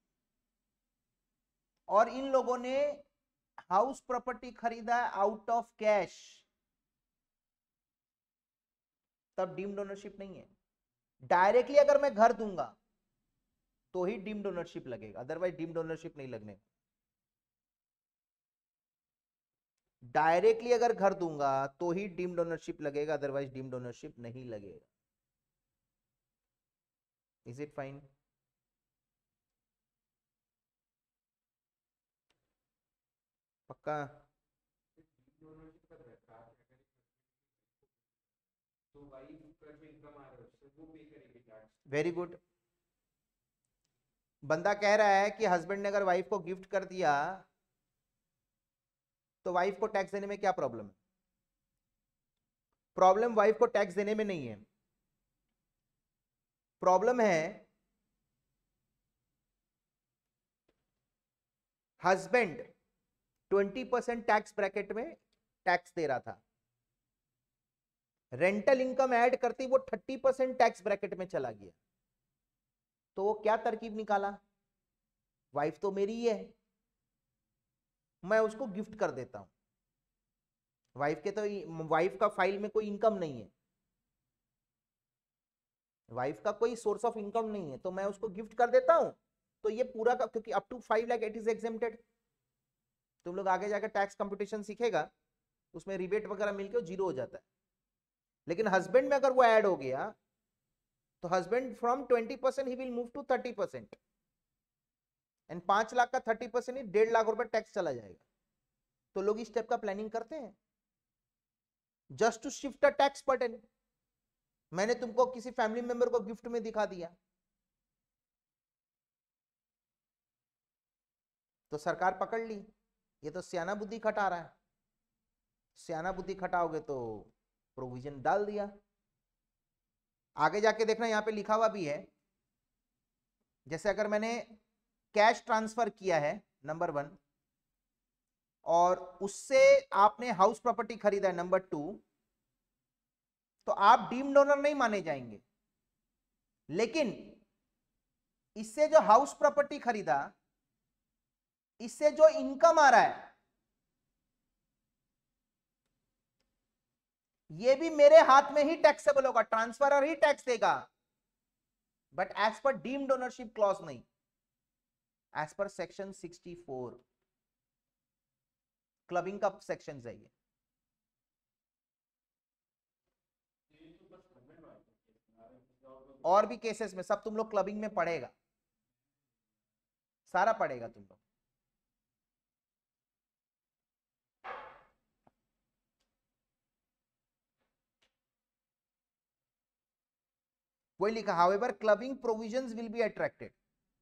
और इन लोगों ने हाउस प्रॉपर्टी खरीदा है आउट ऑफ कैश, तब डीम्ड ओनरशिप नहीं है। डायरेक्टली अगर मैं घर दूंगा तो ही डीम्ड ओनरशिप लगेगा, अदरवाइज डीम्ड ओनरशिप नहीं लगने। डायरेक्टली अगर घर दूंगा तो ही डीम्ड ओनरशिप लगेगा, अदरवाइज डीम्ड ओनरशिप नहीं लगेगा। Is it fine? पक्का? Very good. बंदा कह रहा है कि हस्बैंड ने अगर वाइफ को गिफ्ट कर दिया तो वाइफ को टैक्स देने में क्या प्रॉब्लम है? प्रॉब्लम वाइफ को टैक्स देने में नहीं है, प्रॉब्लम है husband twenty percent tax bracket में टैक्स दे रहा था, रेंटल इनकम ऐड करती वो थर्टी परसेंट टैक्स ब्रैकेट में चला गया, तो वो क्या तरकीब निकाला? वाइफ तो मेरी ही है, मैं उसको गिफ्ट कर देता हूं। वाइफ के तो वाइफ का फाइल में कोई इनकम नहीं है, वाइफ का कोई सोर्स ऑफ इनकम नहीं है, तो मैं उसको गिफ्ट कर देता हूं। तो ये पूरा का, क्योंकि up to five lakh it is exempted. तुम लोग आगे जाकर टैक्स कंप्यूटेशन सीखेगा, उसमें रिबेट वगैरह मिलकर जीरो हो जाता है। लेकिन हस्बैंड में अगर वो ऐड हो गया तो हस्बैंड फ्रॉम ट्वेंटी परसेंट ही will move to thirty percent, and पांच लाख का थर्टी परसेंट ही डेढ़ लाख रुपए टैक्स चला जाएगा। तो लोग इस टाइप का प्लानिंग करते हैं just to shift a tax burden. मैंने तुमको किसी फैमिली मेंबर को गिफ्ट में दिखा दिया तो सरकार पकड़ ली, ये तो सियाना बुद्धि खटा रहा है। सियाना बुद्धि खटाओगे तो प्रोविजन डाल दिया। आगे जाके देखना, यहां पे लिखा हुआ भी है, जैसे अगर मैंने कैश ट्रांसफर किया है नंबर वन, और उससे आपने हाउस प्रॉपर्टी खरीदा है नंबर टू, तो आप डीम्ड ओनर नहीं माने जाएंगे। लेकिन इससे जो हाउस प्रॉपर्टी खरीदा, इससे जो इनकम आ रहा है, ये भी मेरे हाथ में ही टैक्सेबल होगा, ट्रांसफरर ही टैक्स देगा, बट एज पर डीम्ड ओनरशिप क्लॉज नहीं, एज पर सेक्शन सिक्सटी फोर क्लबिंग का सेक्शन है ये। और भी केसेस में सब तुम लोग क्लबिंग में पढ़ेगा, सारा पढ़ेगा तुम लोग। वही लिखा, however clubbing provisions will be attracted.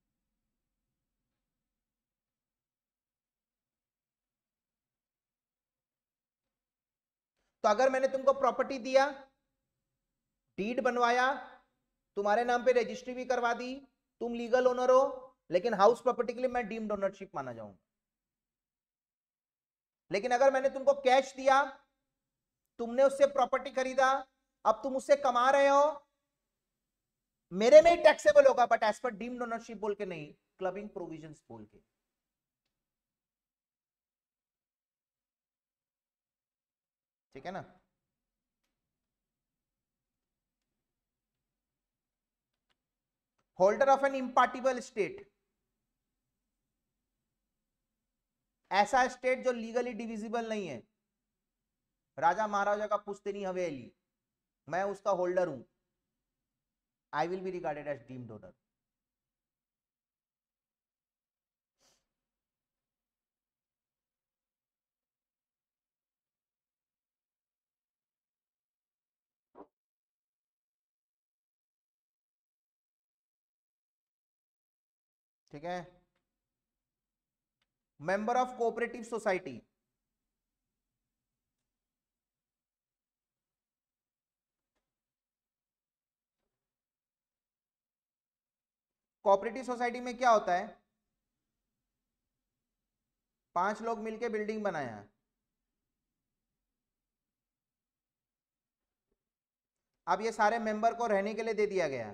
तो अगर मैंने तुमको प्रॉपर्टी दिया, डीड बनवाया, तुम्हारे नाम पे रजिस्ट्री भी करवा दी, तुम लीगल ओनर हो, लेकिन हाउस प्रॉपर्टी के लिए मैं डीम्ड ओनरशिप माना जाऊंगा। लेकिन अगर मैंने तुमको कैश दिया, तुमने उससे प्रॉपर्टी खरीदा, अब तुम उससे कमा रहे हो, मेरे में ही टैक्सेबल होगा, बट एज पर डीम्ड ओनरशिप बोल के नहीं, क्लबिंग प्रोविजंस बोल के। ठीक है ना? Holder of an impartible estate, ऐसा स्टेट जो लीगली डिविजिबल नहीं है, राजा महाराजा का पुश्तैनी हवेली, मैं उसका होल्डर हूं, I will be regarded as deemed owner. ठीक है? Member of cooperative society, cooperative society में क्या होता है, पांच लोग मिलके बिल्डिंग बनाया, अब ये सारे मेंबर को रहने के लिए दे दिया गया,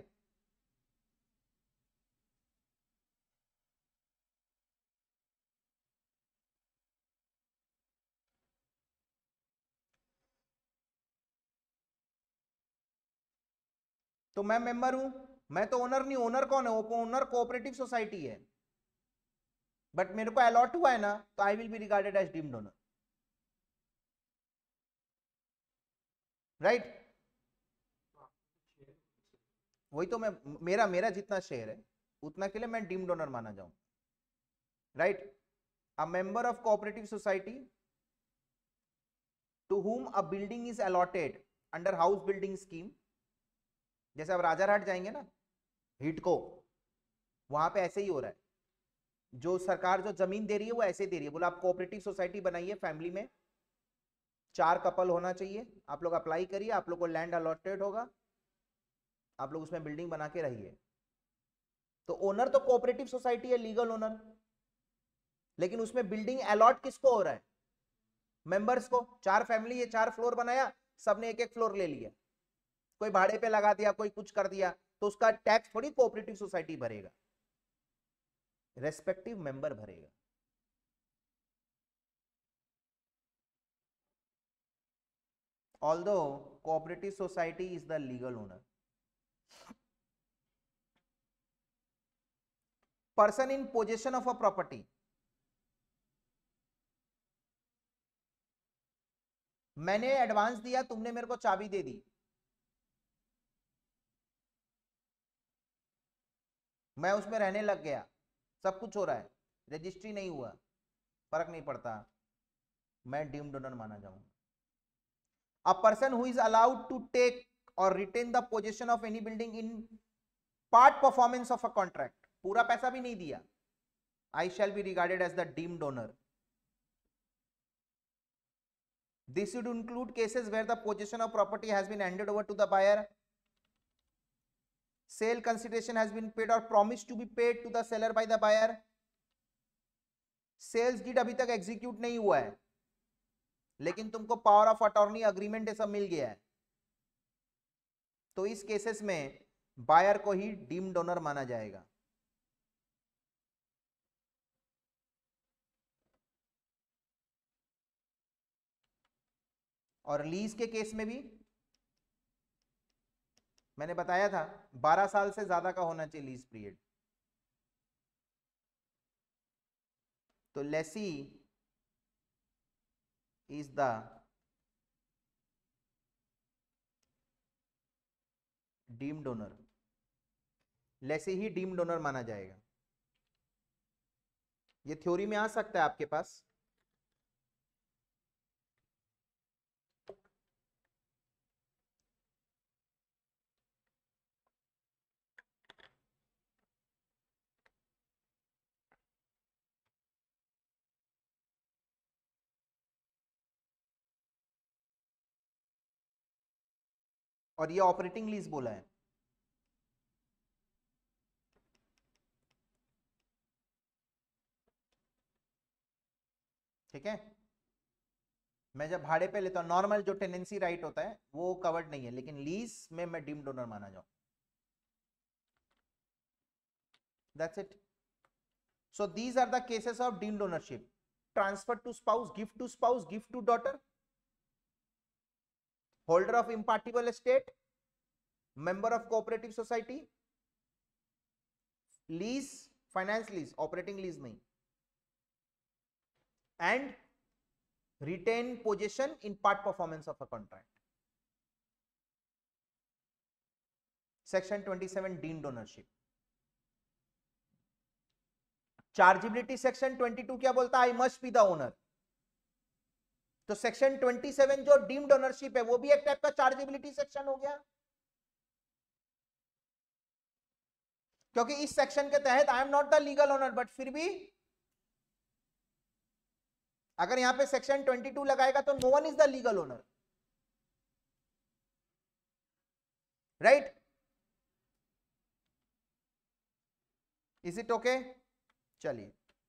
तो मैं मेंबर हूं, मैं तो ओनर नहीं, ओनर कौन है, ओनर कोऑपरेटिव सोसाइटी है, बट मेरे को अलॉट हुआ है ना, तो I will be regarded as deemed owner, right. वही तो मैं, मेरा मेरा जितना शेयर है उतना के लिए मैं डीम्ड ओनर माना जाऊं, right. A member of cooperative society to whom a building is allotted under house building scheme, जैसे अब राजारहाट जाएंगे ना हिटको, वहां पे ऐसे ही हो रहा है, जो सरकार जो जमीन दे रही है वो ऐसे दे रही है, बोला आप कोऑपरेटिव सोसाइटी बनाइए, फैमिली में चार कपल होना चाहिए, आप लोग अप्लाई करिए, आप लोग को लैंड अलॉटेड होगा, आप लोग उसमें बिल्डिंग बना के रहिए। तो ओनर तो कोऑपरेटिव सोसाइटी है, लीगल ओनर, लेकिन उसमें बिल्डिंग अलॉट किसको हो रहा है, मेंबर्स को। चार फैमिली है, चार फ्लोर बनाया, सबने एक एक फ्लोर ले लिया, कोई भाड़े पे लगा दिया, कोई कुछ कर दिया, तो उसका टैक्स थोड़ी कोऑपरेटिव सोसाइटी भरेगा, रेस्पेक्टिव मेंबर भरेगा। Although cooperative society is the legal owner. Person in possession of a property. मैंने एडवांस दिया, तुमने मेरे को चाबी दे दी, मैं उसमें रहने लग गया, सब कुछ हो रहा है, रजिस्ट्री नहीं हुआ, फर्क नहीं पड़ता, मैं डीम्ड ओनर माना जाऊंगा। A person who is allowed to take or retain the possession of any building in part performance of a contract, पूरा पैसा भी नहीं दिया, I shall be regarded as the deemed owner. This should include cases where the possession of property has been handed over to the buyer, sale consideration has been paid or promised to be paid to the seller by the buyer, sales deed अभी तक execute नहीं हुआ है, लेकिन तुमको power of attorney agreement सब मिल गया है, तो इस केसेस में बायर को ही डीम्ड ओनर माना जाएगा। और लीज के केस में भी मैंने बताया था बारह साल से ज्यादा का होना चाहिए लीज पीरियड, तो lessee is the deemed owner, lessee ही डीम्ड ओनर माना जाएगा। ये थ्योरी में आ सकता है आपके पास, और ये ऑपरेटिंग लीज बोला है, ठीक है। मैं जब भाड़े पे लेता हूं, नॉर्मल जो टेनेंसी राइट होता है वो कवर्ड नहीं है, लेकिन लीज में मैं डीम्ड ओनर माना जाऊं, that's it. So these are the cases of deemed ownership, transfer to spouse, gift to spouse, gift to daughter, holder of impartible estate, member of cooperative society, lease, finance lease, operating lease नहीं, and retain possession in part performance of a contract. Section twenty-seven deemed ownership. Chargeability section twenty-two क्या बोलता है, I must be the owner. तो section twenty-seven जो deemed ownership है वो भी एक टाइप का chargeability section हो गया, क्योंकि इस सेक्शन के तहत I am not the legal owner, but फिर भी अगर यहां पे सेक्शन बाईस लगाएगा तो no one is the legal owner, right. Is it okay? चलिए,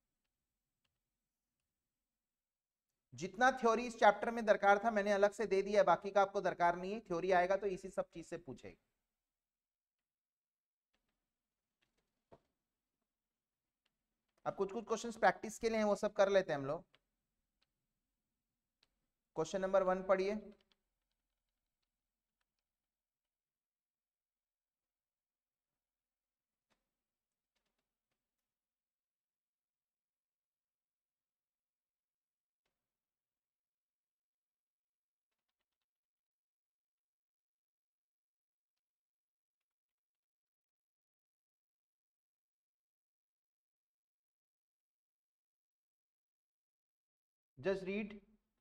जितना थ्योरी इस चैप्टर में दरकार था मैंने अलग से दे दिया है, बाकी का आपको दरकार नहीं है। थ्योरी आएगा तो इसी सब चीज से पूछेगा। अब कुछ कुछ क्वेश्चंस प्रैक्टिस के लिए हैं, वो सब कर लेते हैं हम लोग। क्वेश्चन नंबर वन पढ़िए। Just read.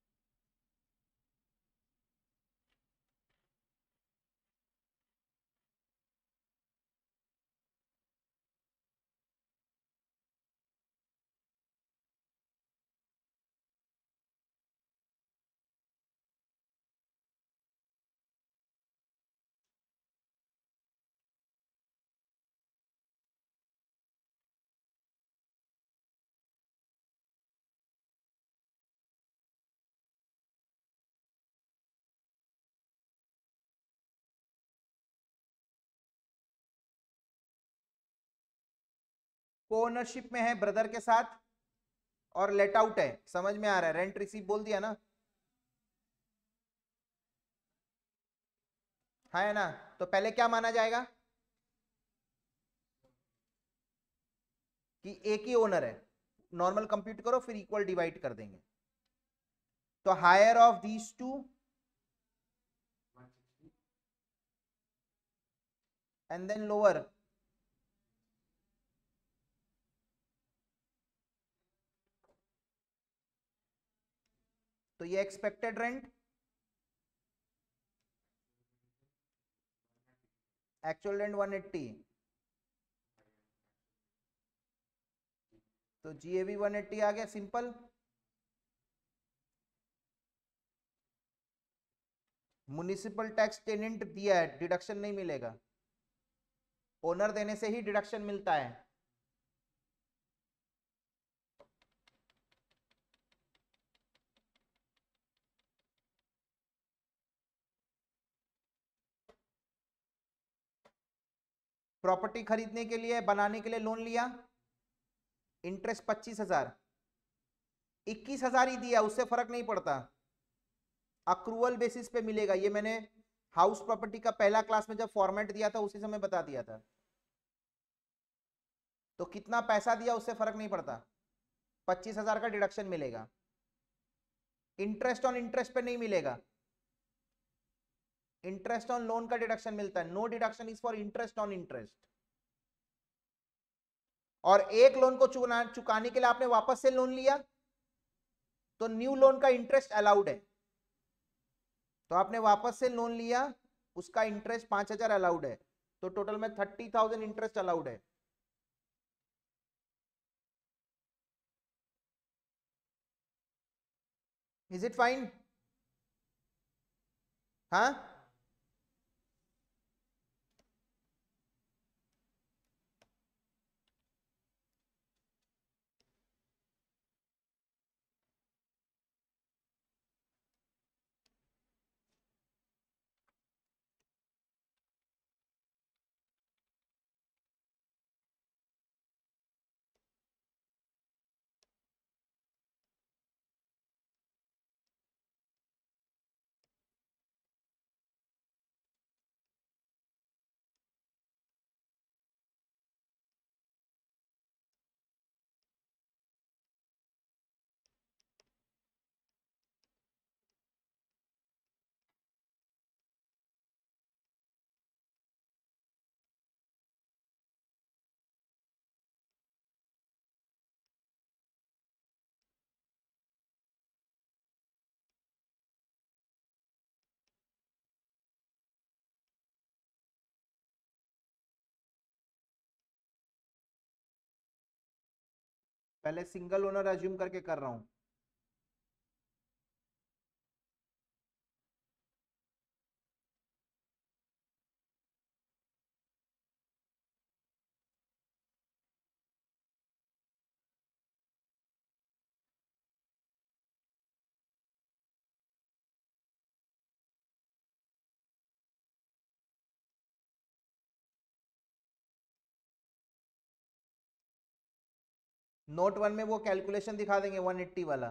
को ओनरशिप में है ब्रदर के साथ और लेट आउट है, समझ में आ रहा है? रेंट रिसीव बोल दिया ना, है ना? तो पहले क्या माना जाएगा कि एक ही ओनर है। नॉर्मल कंप्यूट करो फिर इक्वल डिवाइड कर देंगे। तो higher of these two and then lower. तो ये expected rent, actual rent one eighty, तो जीएबी वन एट्टी आ गया सिंपल। म्युनिसिपल टैक्स टेनेंट दिया है, डिडक्शन नहीं मिलेगा। ओनर देने से ही डिडक्शन मिलता है। प्रॉपर्टी खरीदने के लिए, बनाने के लिए लोन लिया, इंटरेस्ट पच्चीस हजार, इक्कीस हजार ही दिया, उससे फर्क नहीं पड़ता, अक्रूवल बेसिस पे मिलेगा। ये मैंने हाउस प्रॉपर्टी का पहला क्लास में जब फॉर्मेट दिया था उसी समय बता दिया था। तो कितना पैसा दिया उससे फर्क नहीं पड़ता, पच्चीस हजार का डिडक्शन मिलेगा। इंटरेस्ट ऑन इंटरेस्ट पे नहीं मिलेगा, इंटरेस्ट ऑन लोन का डिडक्शन मिलता है। No deduction is for interest on interest. और एक लोन को चुना चुकाने के लिए आपने वापस से लोन लिया तो न्यू लोन का इंटरेस्ट अलाउड है। तो आपने वापस से लोन लिया, उसका इंटरेस्ट पांच हजार अलाउड है, तो टोटल में थर्टी थाउजेंड इंटरेस्ट अलाउड है। Is it fine? हाँ, पहले सिंगल ओनर अज्यूम करके कर रहा हूं। नोट वन में वो कैलकुलेशन दिखा देंगे वन एट्टी वाला।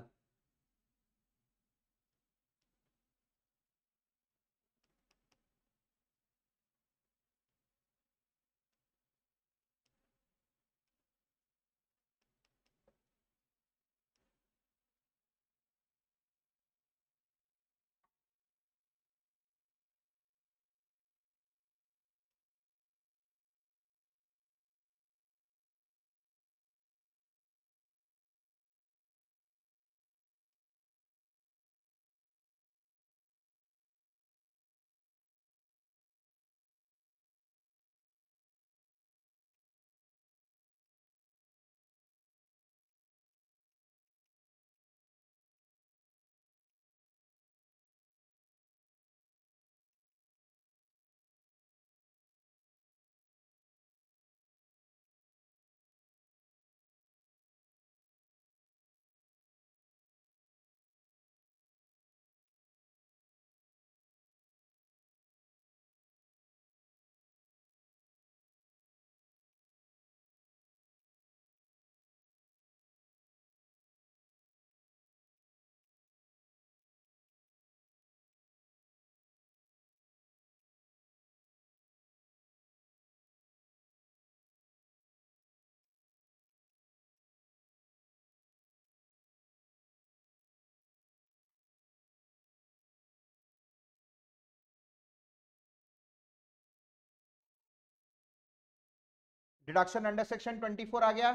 Deduction under section twenty four आ गया।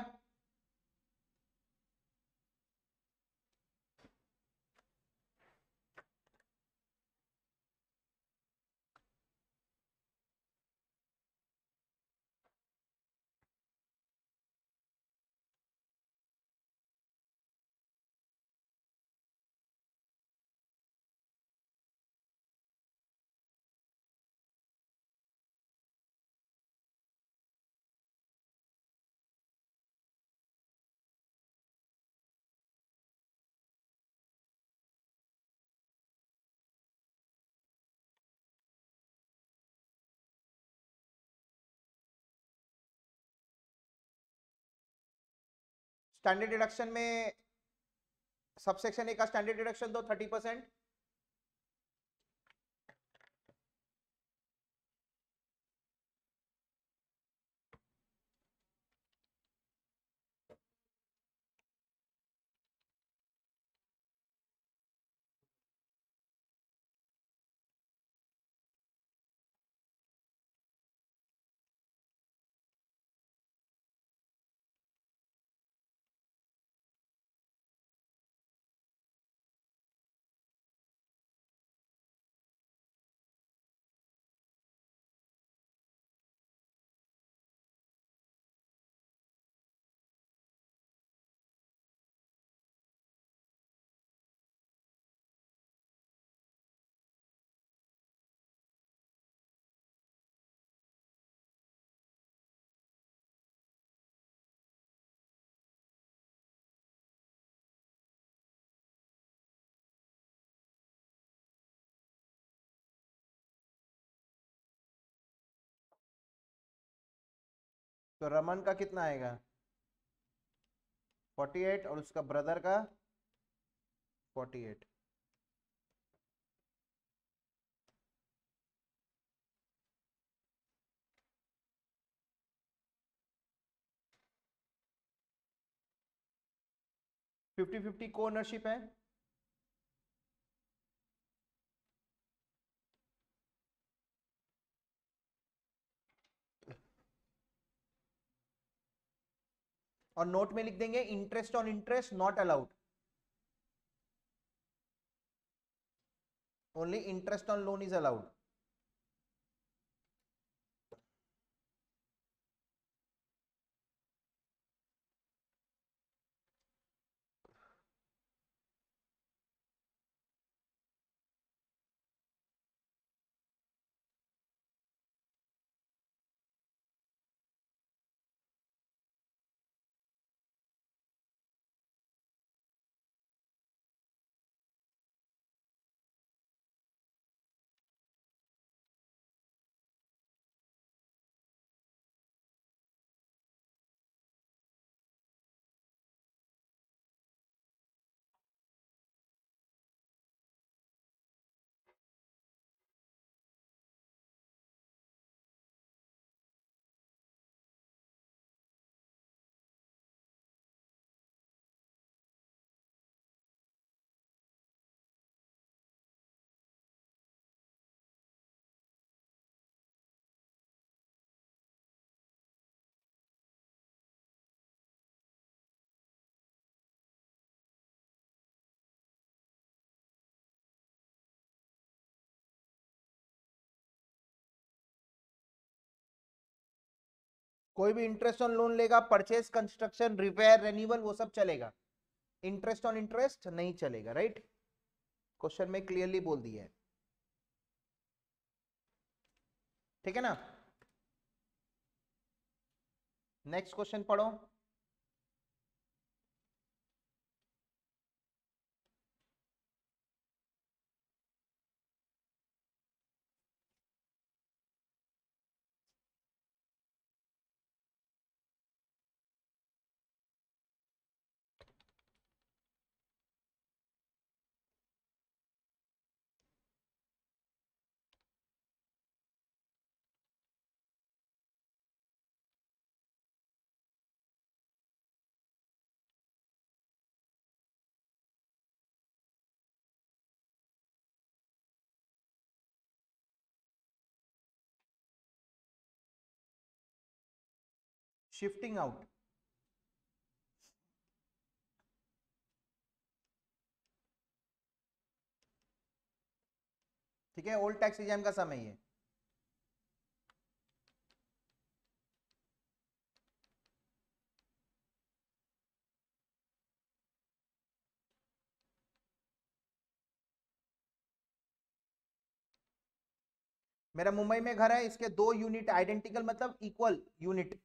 स्टैंडर्ड डिडक्शन में सबसेक्शन ए का स्टैंडर्ड डिडक्शन दो थर्टी परसेंट। तो रमन का कितना आएगा फोर्टी एट और उसका ब्रदर का फोर्टी एट। फिफ्टी फिफ्टी को ओनरशिप है। और नोट में लिख देंगे interest on interest not allowed, only interest on loan is allowed. कोई भी इंटरेस्ट ऑन लोन लेगा, परचेज, कंस्ट्रक्शन, रिपेयर, रेन्यूअल, वो सब चलेगा, इंटरेस्ट ऑन इंटरेस्ट नहीं चलेगा, राइट। क्वेश्चन में क्लियरली बोल दिया है, ठीक है ना। नेक्स्ट क्वेश्चन पढ़ो। शिफ्टिंग आउट, ठीक है, ओल्ड टैक्स एग्जाम का समय है। मेरा मुंबई में घर है, इसके दो यूनिट आइडेंटिकल मतलब equal unit,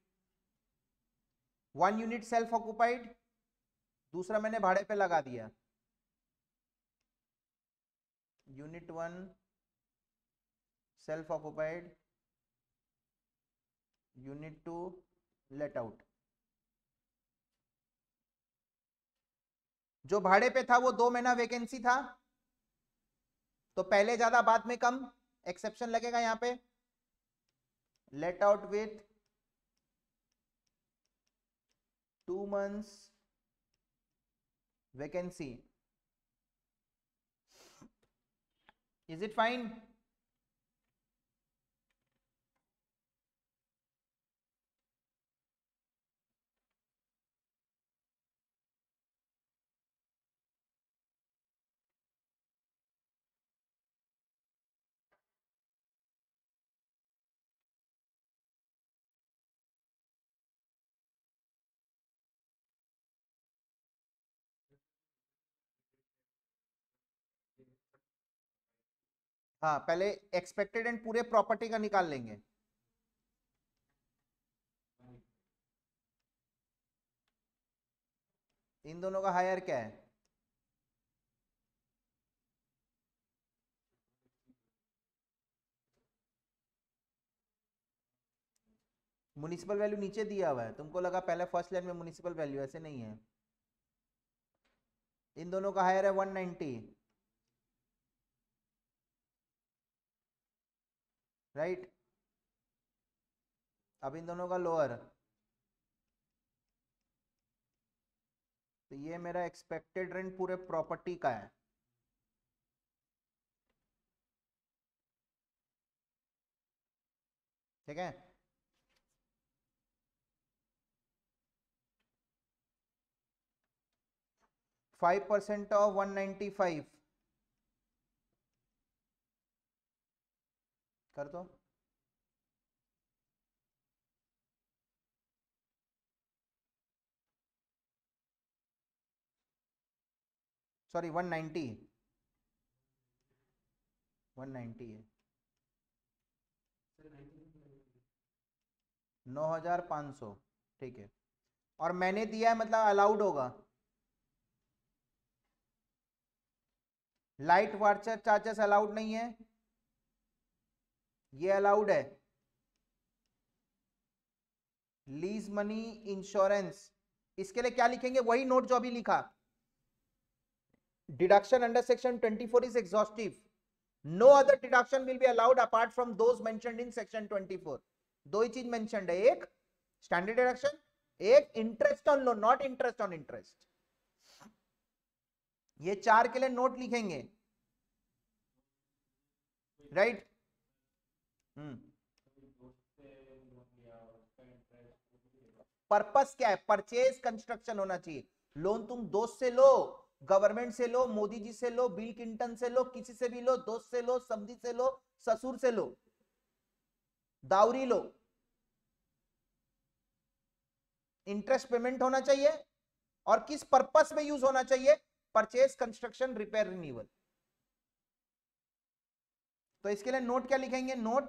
one unit self occupied, दूसरा मैंने भाड़े पे लगा दिया। Unit one self occupied, unit two let out. जो भाड़े पे था वो दो महीना वैकेंसी था, तो पहले ज्यादा बाद में कम, एक्सेप्शन लगेगा यहां पे, let out with two months vacancy, is it fine. हाँ, पहले एक्सपेक्टेड एंड पूरे प्रॉपर्टी का निकाल लेंगे। इन दोनों का हायर क्या है, म्युनिसिपल वैल्यू नीचे दिया हुआ है, तुमको लगा पहले फर्स्ट लाइन में म्युनिसिपल वैल्यू, ऐसे नहीं है। इन दोनों का हायर है वन नाइंटी, राइट। अब इन दोनों का लोअर, तो ये मेरा एक्सपेक्टेड रेंट पूरे प्रॉपर्टी का है, ठीक है। Five percent of one ninety five कर दो, sorry one ninety, one ninety है, नौ हजार पांच सौ, ठीक है। और मैंने दिया है मतलब अलाउड होगा, लाइट वाचर चार्जेस अलाउड नहीं है, ये अलाउड है। लीज मनी, इंश्योरेंस, इसके लिए क्या लिखेंगे, वही नोट जो अभी लिखा। Deduction under section twenty four is exhaustive, no other deduction will be allowed apart from those mentioned in section twenty four. दो ही चीज मेंशन्ड है, एक स्टैंडर्ड डिडक्शन, एक interest on loan, not interest on interest. ये चार के लिए नोट लिखेंगे, राइट। हम्म, पर्पस क्या है, परचेज कंस्ट्रक्शन होना चाहिए। लोन तुम दोस्त से लो, गवर्नमेंट से लो, मोदी जी से लो, बिल क्लिंटन से लो, किसी से भी लो, दोस्त से लो, समधी से लो, ससुर से लो, दावरी लो, इंटरेस्ट पेमेंट होना चाहिए और किस पर्पस में यूज होना चाहिए, परचेज, कंस्ट्रक्शन, रिपेयर, रिन्यूअल। तो इसके लिए नोट क्या लिखेंगे, note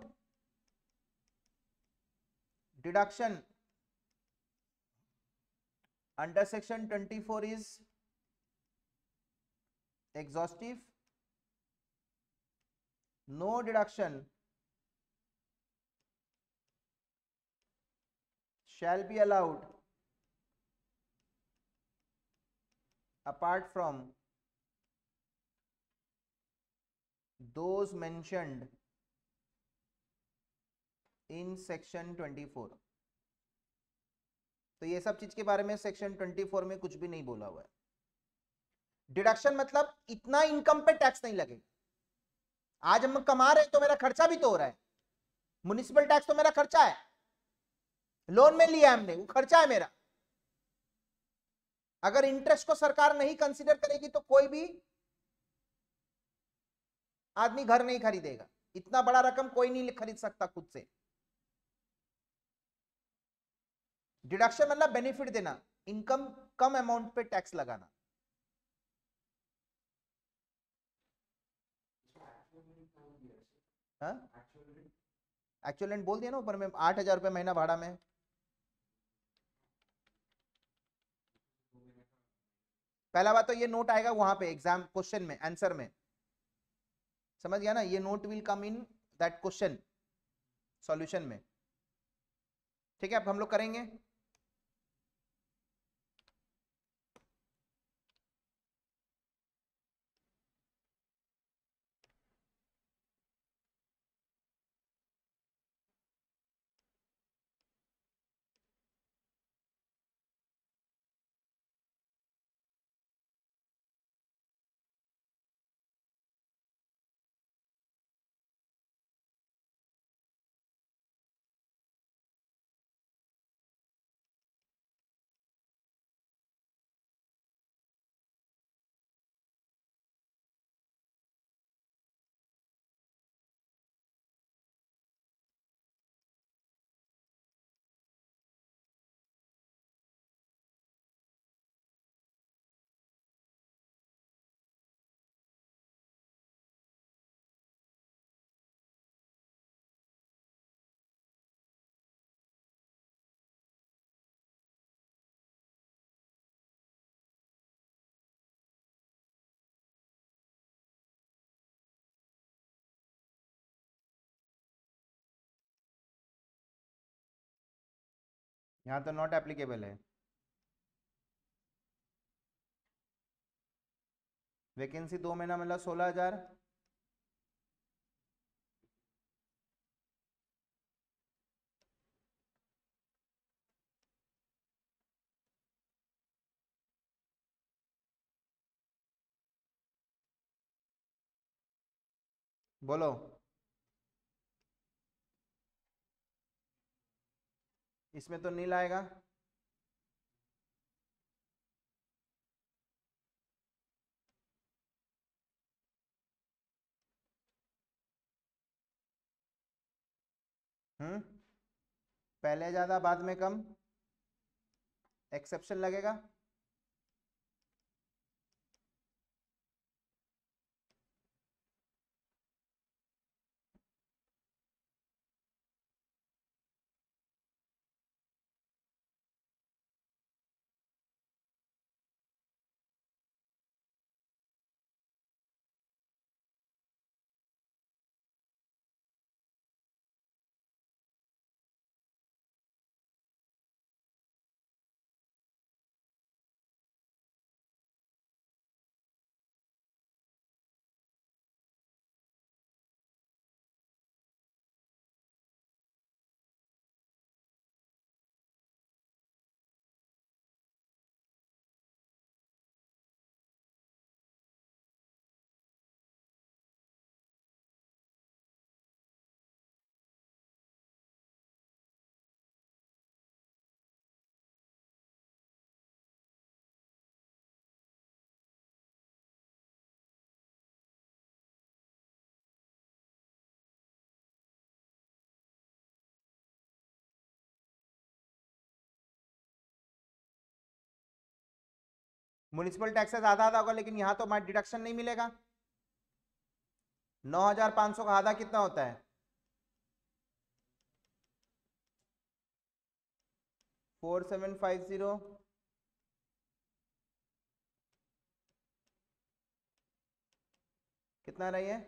deduction under section twenty four is exhaustive, no deduction shall be allowed apart from those mentioned in section twenty four. तो ये सब चीज के बारे में सेक्शन ट्वेंटी फोर में कुछ भी नहीं बोला हुआ है। डिडक्शन मतलब इतना इनकम पे टैक्स नहीं लगेगा। आज हम कमा रहे हैं तो मेरा खर्चा भी तो हो रहा है, म्युनिसिपल टैक्स तो मेरा खर्चा है, लोन में लिया हमने, वो खर्चा है मेरा। अगर इंटरेस्ट को सरकार नहीं कंसीडर करेगी तो कोई भी आदमी घर नहीं खरीदेगा, इतना बड़ा रकम कोई नहीं खरीद सकता खुद से। डिडक्शन मतलब बेनिफिट देना, इनकम कम अमाउंट पे टैक्स लगाना। एक्चुअल रेंट बोल दिया ना ऊपर में, आठ हजार रुपए महीना भाड़ा में। पहला बात तो ये नोट आएगा वहां पे एग्जाम क्वेश्चन में, आंसर में, समझ गया ना, ये note will come in that question solution में। ठीक है, अब हम लोग करेंगे। यहां तो नॉट एप्लीकेबल है। वैकेंसी दो महीना मतलब सोलह हजार। बोलो, इसमें तो नील आएगा। हम्म, पहले ज्यादा बाद में कम, एक्सेप्शन लगेगा। म्युनिसिपल टैक्सेस आधा आधा होगा, लेकिन यहां तो डिडक्शन नहीं मिलेगा। नौ हजार पांच सौ का आधा कितना होता है? Four seven five zero. कितना रही है?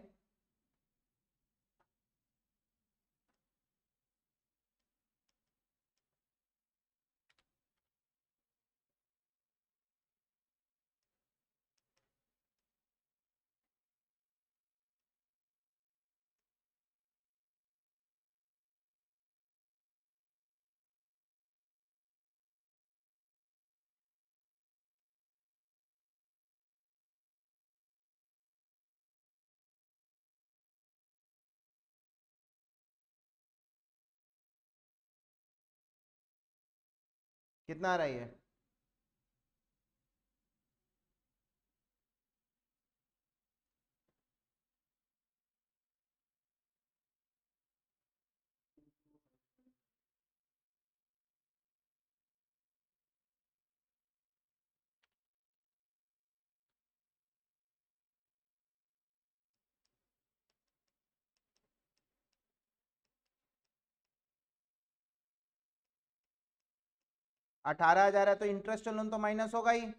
कितना आ रही है? अठारह हजार है तो इंटरेस्ट लोन तो माइनस होगा ही।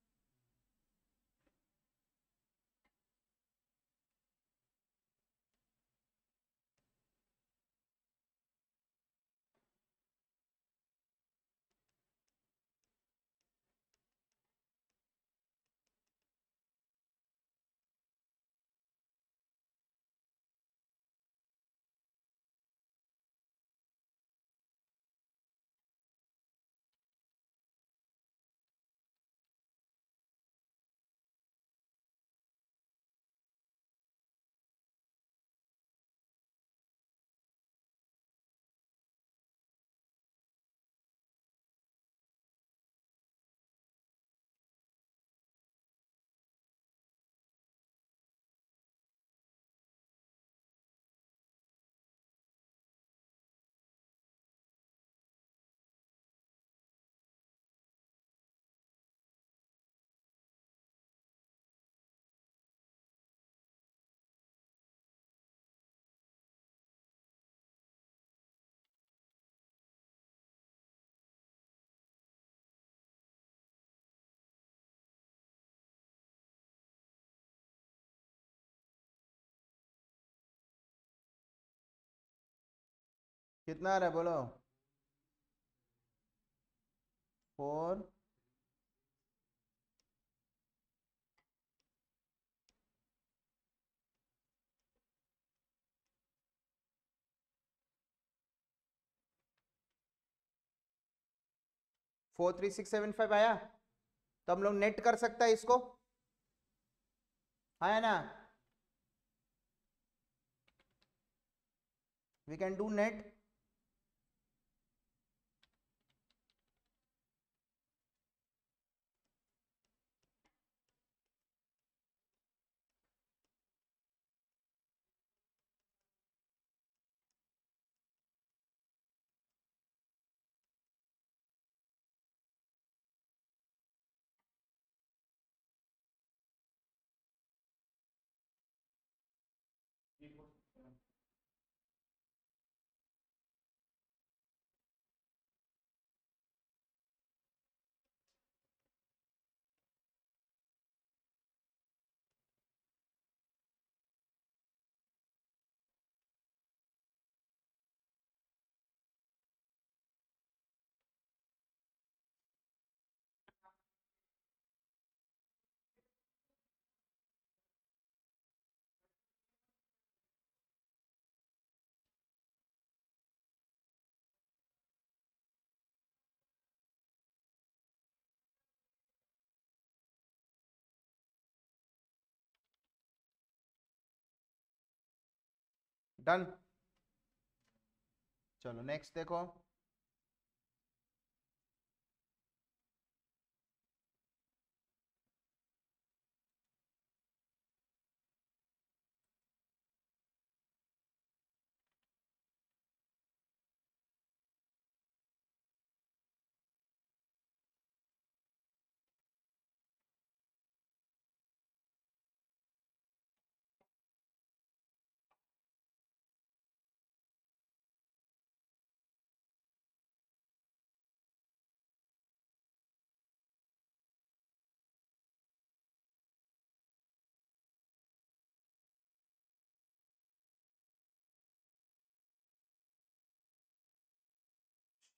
कितना आ रहा है बोलो? Four four three six seven five आया। तो हम लोग नेट कर सकता है इसको, आया ना? We can do net. Done. चलो नेक्स्ट देखो।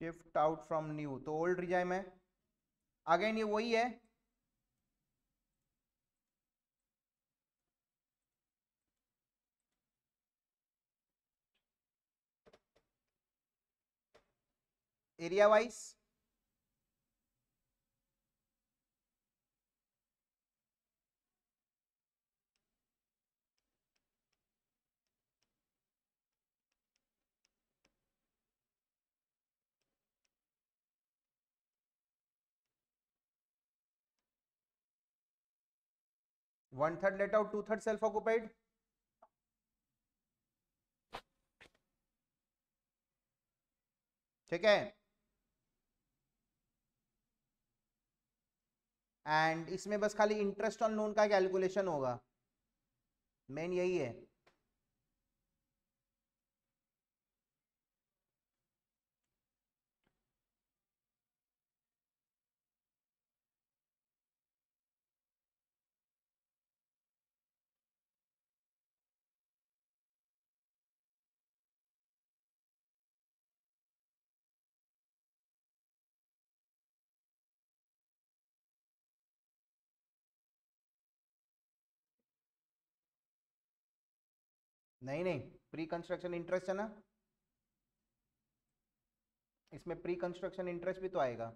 शिफ्ट आउट फ्रॉम न्यू, तो ओल्ड रिजाइम है। अगेन ये वही है, area wise one third let out, two third self occupied. ठीक है, एंड इसमें बस खाली इंटरेस्ट ऑन लोन का कैलकुलेशन होगा, मेन यही है। नहीं नहीं, प्री कंस्ट्रक्शन इंटरेस्ट है ना, इसमें प्री कंस्ट्रक्शन इंटरेस्ट भी तो आएगा।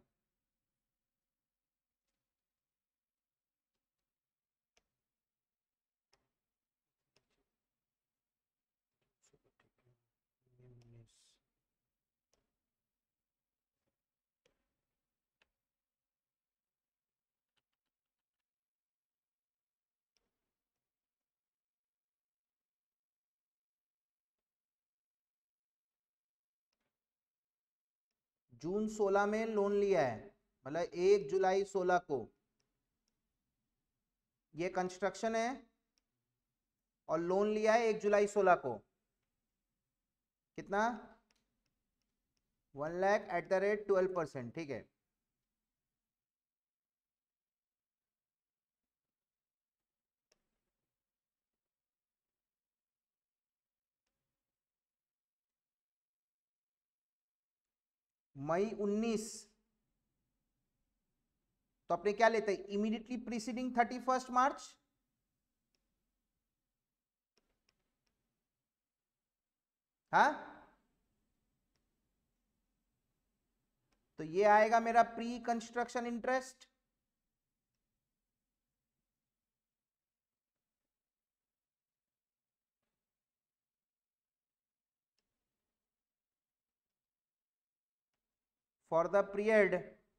जून सोलह में लोन लिया है, मतलब एक जुलाई सोलह को ये कंस्ट्रक्शन है, और लोन लिया है एक जुलाई सोलह को, कितना, one lakh at the rate twelve percent. ठीक है, मई उन्नीस, तो अपने क्या लेते हैं, immediately preceding thirty first March. हाँ, तो ये आएगा मेरा pre construction interest. For the period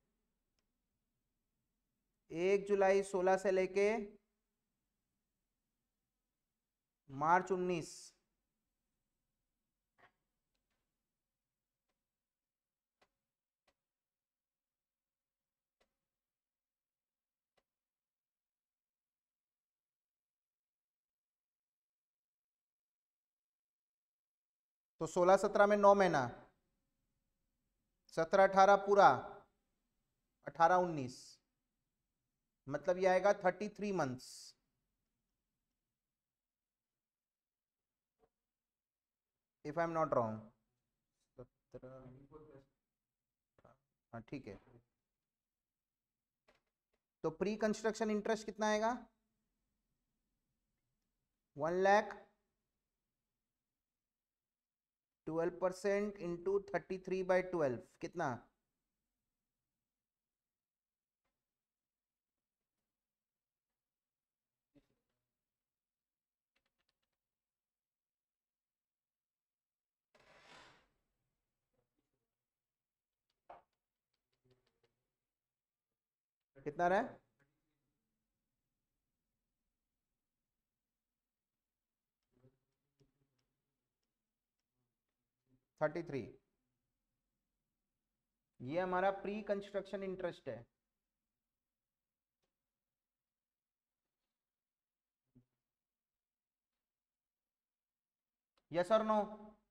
एक जुलाई सोलह से लेके मार्च उन्नीस। तो सोलह सत्रह में नौ महीना, सत्रह अठारह पूरा, अठारह उन्नीस, मतलब ये आएगा thirty three months. If I am not wrong, सत्रह, हाँ ठीक है। तो प्री कंस्ट्रक्शन इंटरेस्ट कितना आएगा, one lakh twelve percent into thirty three by twelve, कितना, कितना रहा, थर्टी थ्री। ये हमारा प्री कंस्ट्रक्शन इंटरेस्ट है। यस और नो,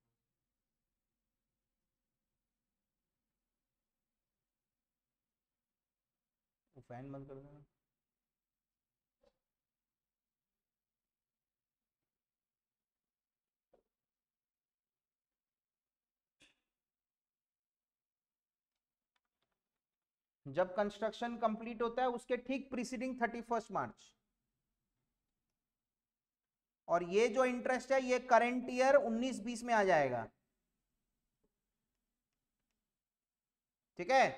फैन बंद कर देना। जब कंस्ट्रक्शन कंप्लीट होता है उसके ठीक प्रीसीडिंग थर्टी फर्स्ट मार्च। और ये जो इंटरेस्ट है ये करंट ईयर उन्नीस बीस में आ जाएगा, ठीक है।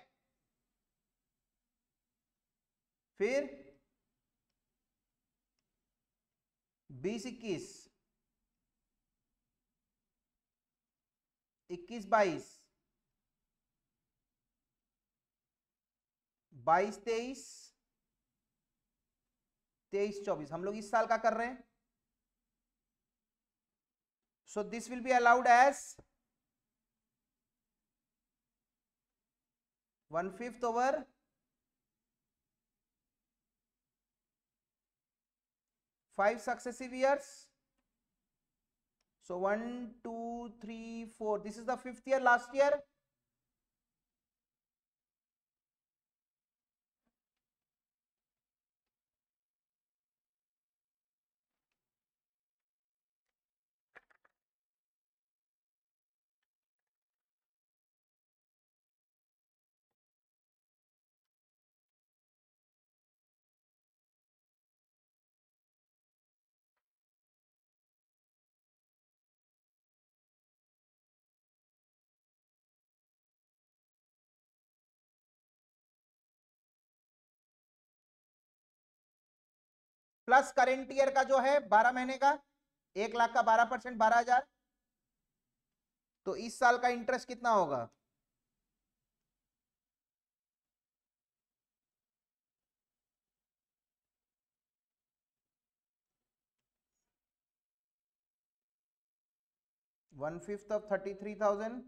फिर बीस इक्कीस, इक्कीस बाईस, बाईस तेईस, तेईस चौबीस, हम लोग इस साल का कर रहे हैं। So this will be allowed as one fifth over five successive years. So one, two, three, four. This is the fifth year. Last year, plus current year का जो है बारह महीने का, एक लाख का बारह परसेंट बारह हजार। तो इस साल का इंटरेस्ट कितना होगा? One fifth of thirty three thousand,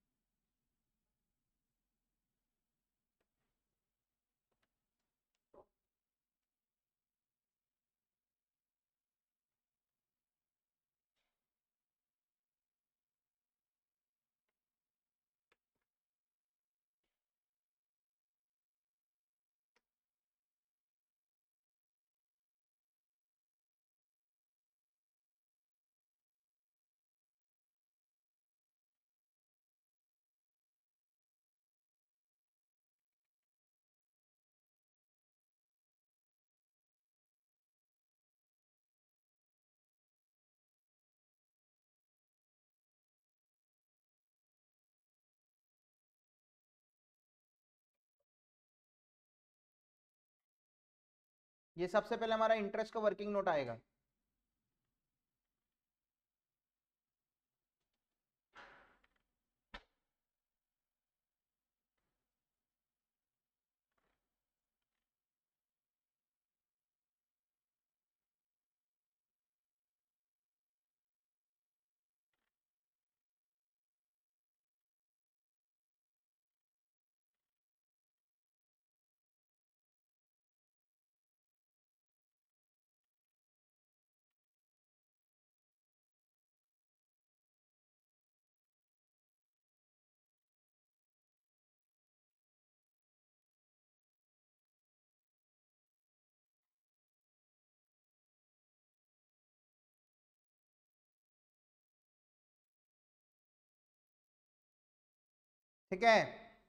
ये सबसे पहले हमारा इंटरेस्ट का वर्किंग नोट आएगा। ठीक है,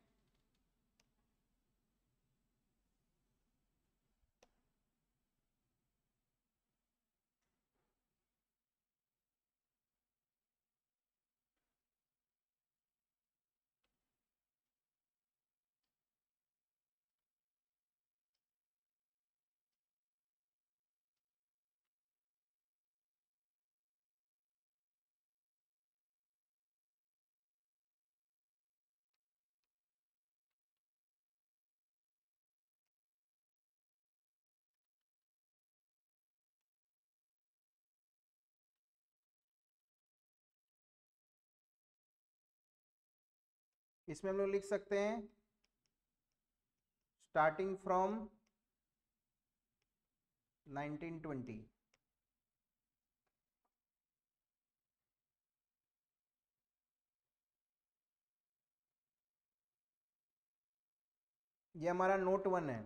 इसमें हम लोग लिख सकते हैं स्टार्टिंग फ्रॉम नाइनटीन ट्वेंटी। ये हमारा नोट वन है।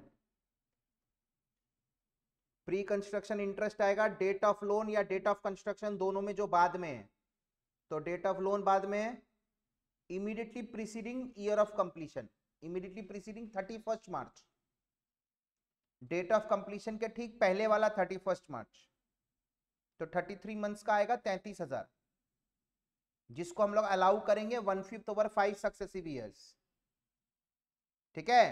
प्री कंस्ट्रक्शन इंटरेस्ट आएगा डेट ऑफ लोन या डेट ऑफ कंस्ट्रक्शन, दोनों में जो बाद में है। तो डेट ऑफ लोन बाद में है, immediately preceding year of completion. Immediately preceding thirty first March, date of completion के ठीक पहले वाला थर्टी फर्स्ट मार्च, तो थर्टी थ्री मंथ्स का आएगा तैंतीस हजार, जिसको हम लोग अलाउ करेंगे one fifth over five successive years. ठीक है,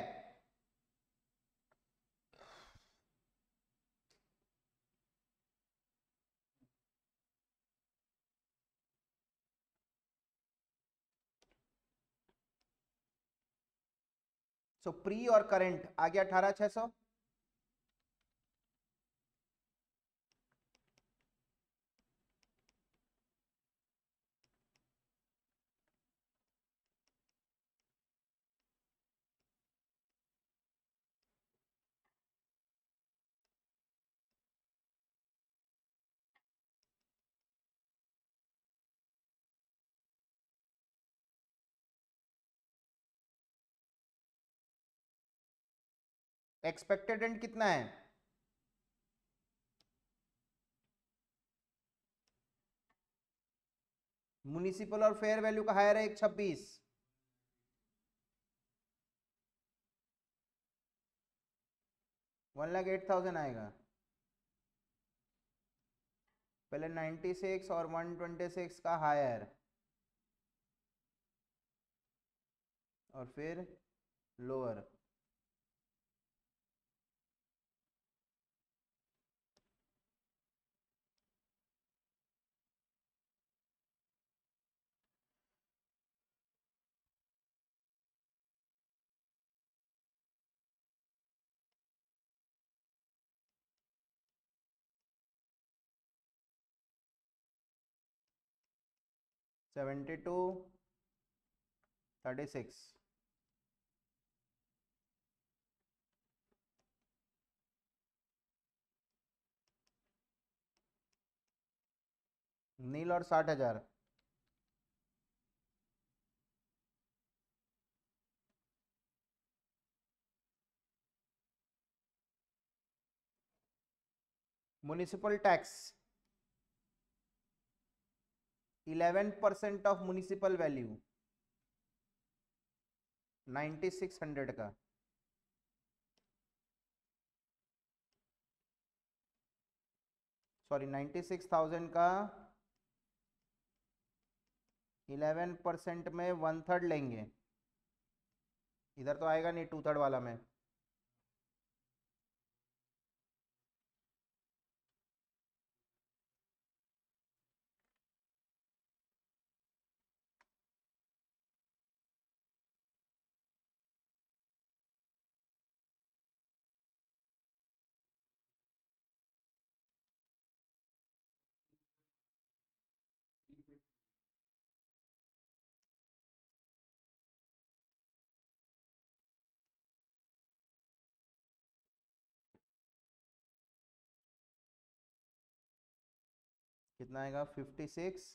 सो प्री और करंट आ गया अठारह छह सौ, एक्सपेक्टेड रेंट कितना है? म्युनिसिपल और फेयर वैल्यू का हायर है एक छब्बीस, वन लाख एट थाउजेंड आएगा। पहले नाइन्टी सिक्स और वन ट्वेंटी सिक्स का हायर, और फिर lower. Seventy two thirty six, nil और साठ हजार, municipal tax eleven percent of municipal value ninety six hundred का, सॉरी नाइन्टी सिक्स थाउजेंड का इलेवन परसेंट में वन थर्ड लेंगे, इधर तो आएगा नहीं टू थर्ड वाला में। कितना आएगा? फिफ्टी सिक्स,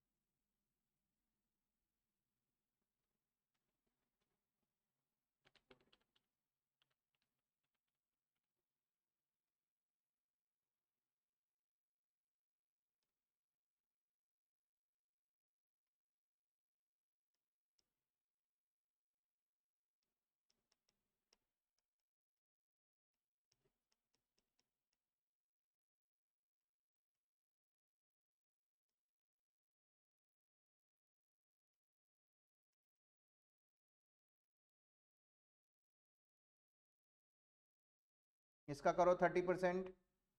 इसका करो thirty percent,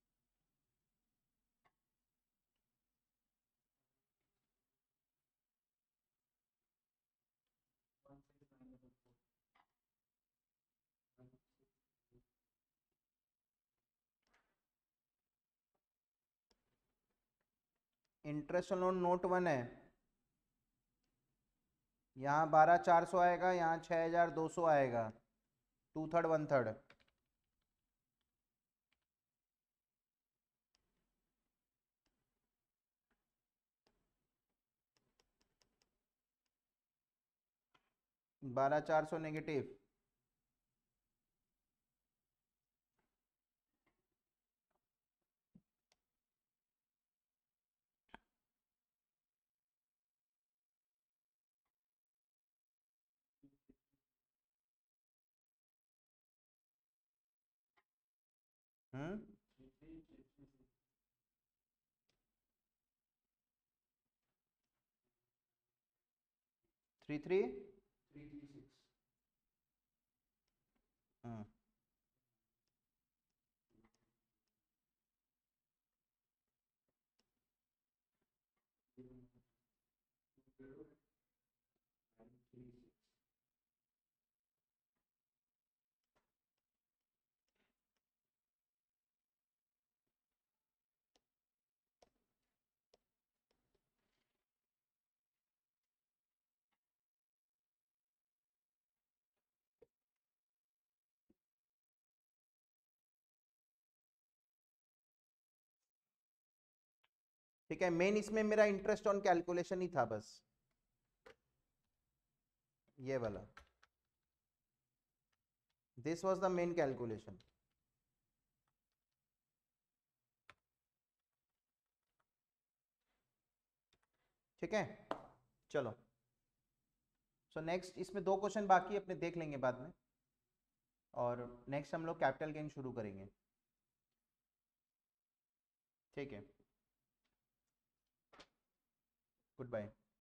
interest loan note one है, यहाँ बारह चार सौ आएगा, यहाँ छः हजार दो सौ आएगा, टू थर्ड वन थर्ड। बारह चार सौ negative, hmm three three hmm ठीक है। मेन इसमें मेरा इंटरेस्ट ऑन कैलकुलेशन ही था बस, ये वाला, this was the main calculation. ठीक है, चलो। सो so नेक्स्ट इसमें दो क्वेश्चन बाकी अपने देख लेंगे बाद में, और नेक्स्ट हम लोग कैपिटल गेन शुरू करेंगे। ठीक है, गुड बाय।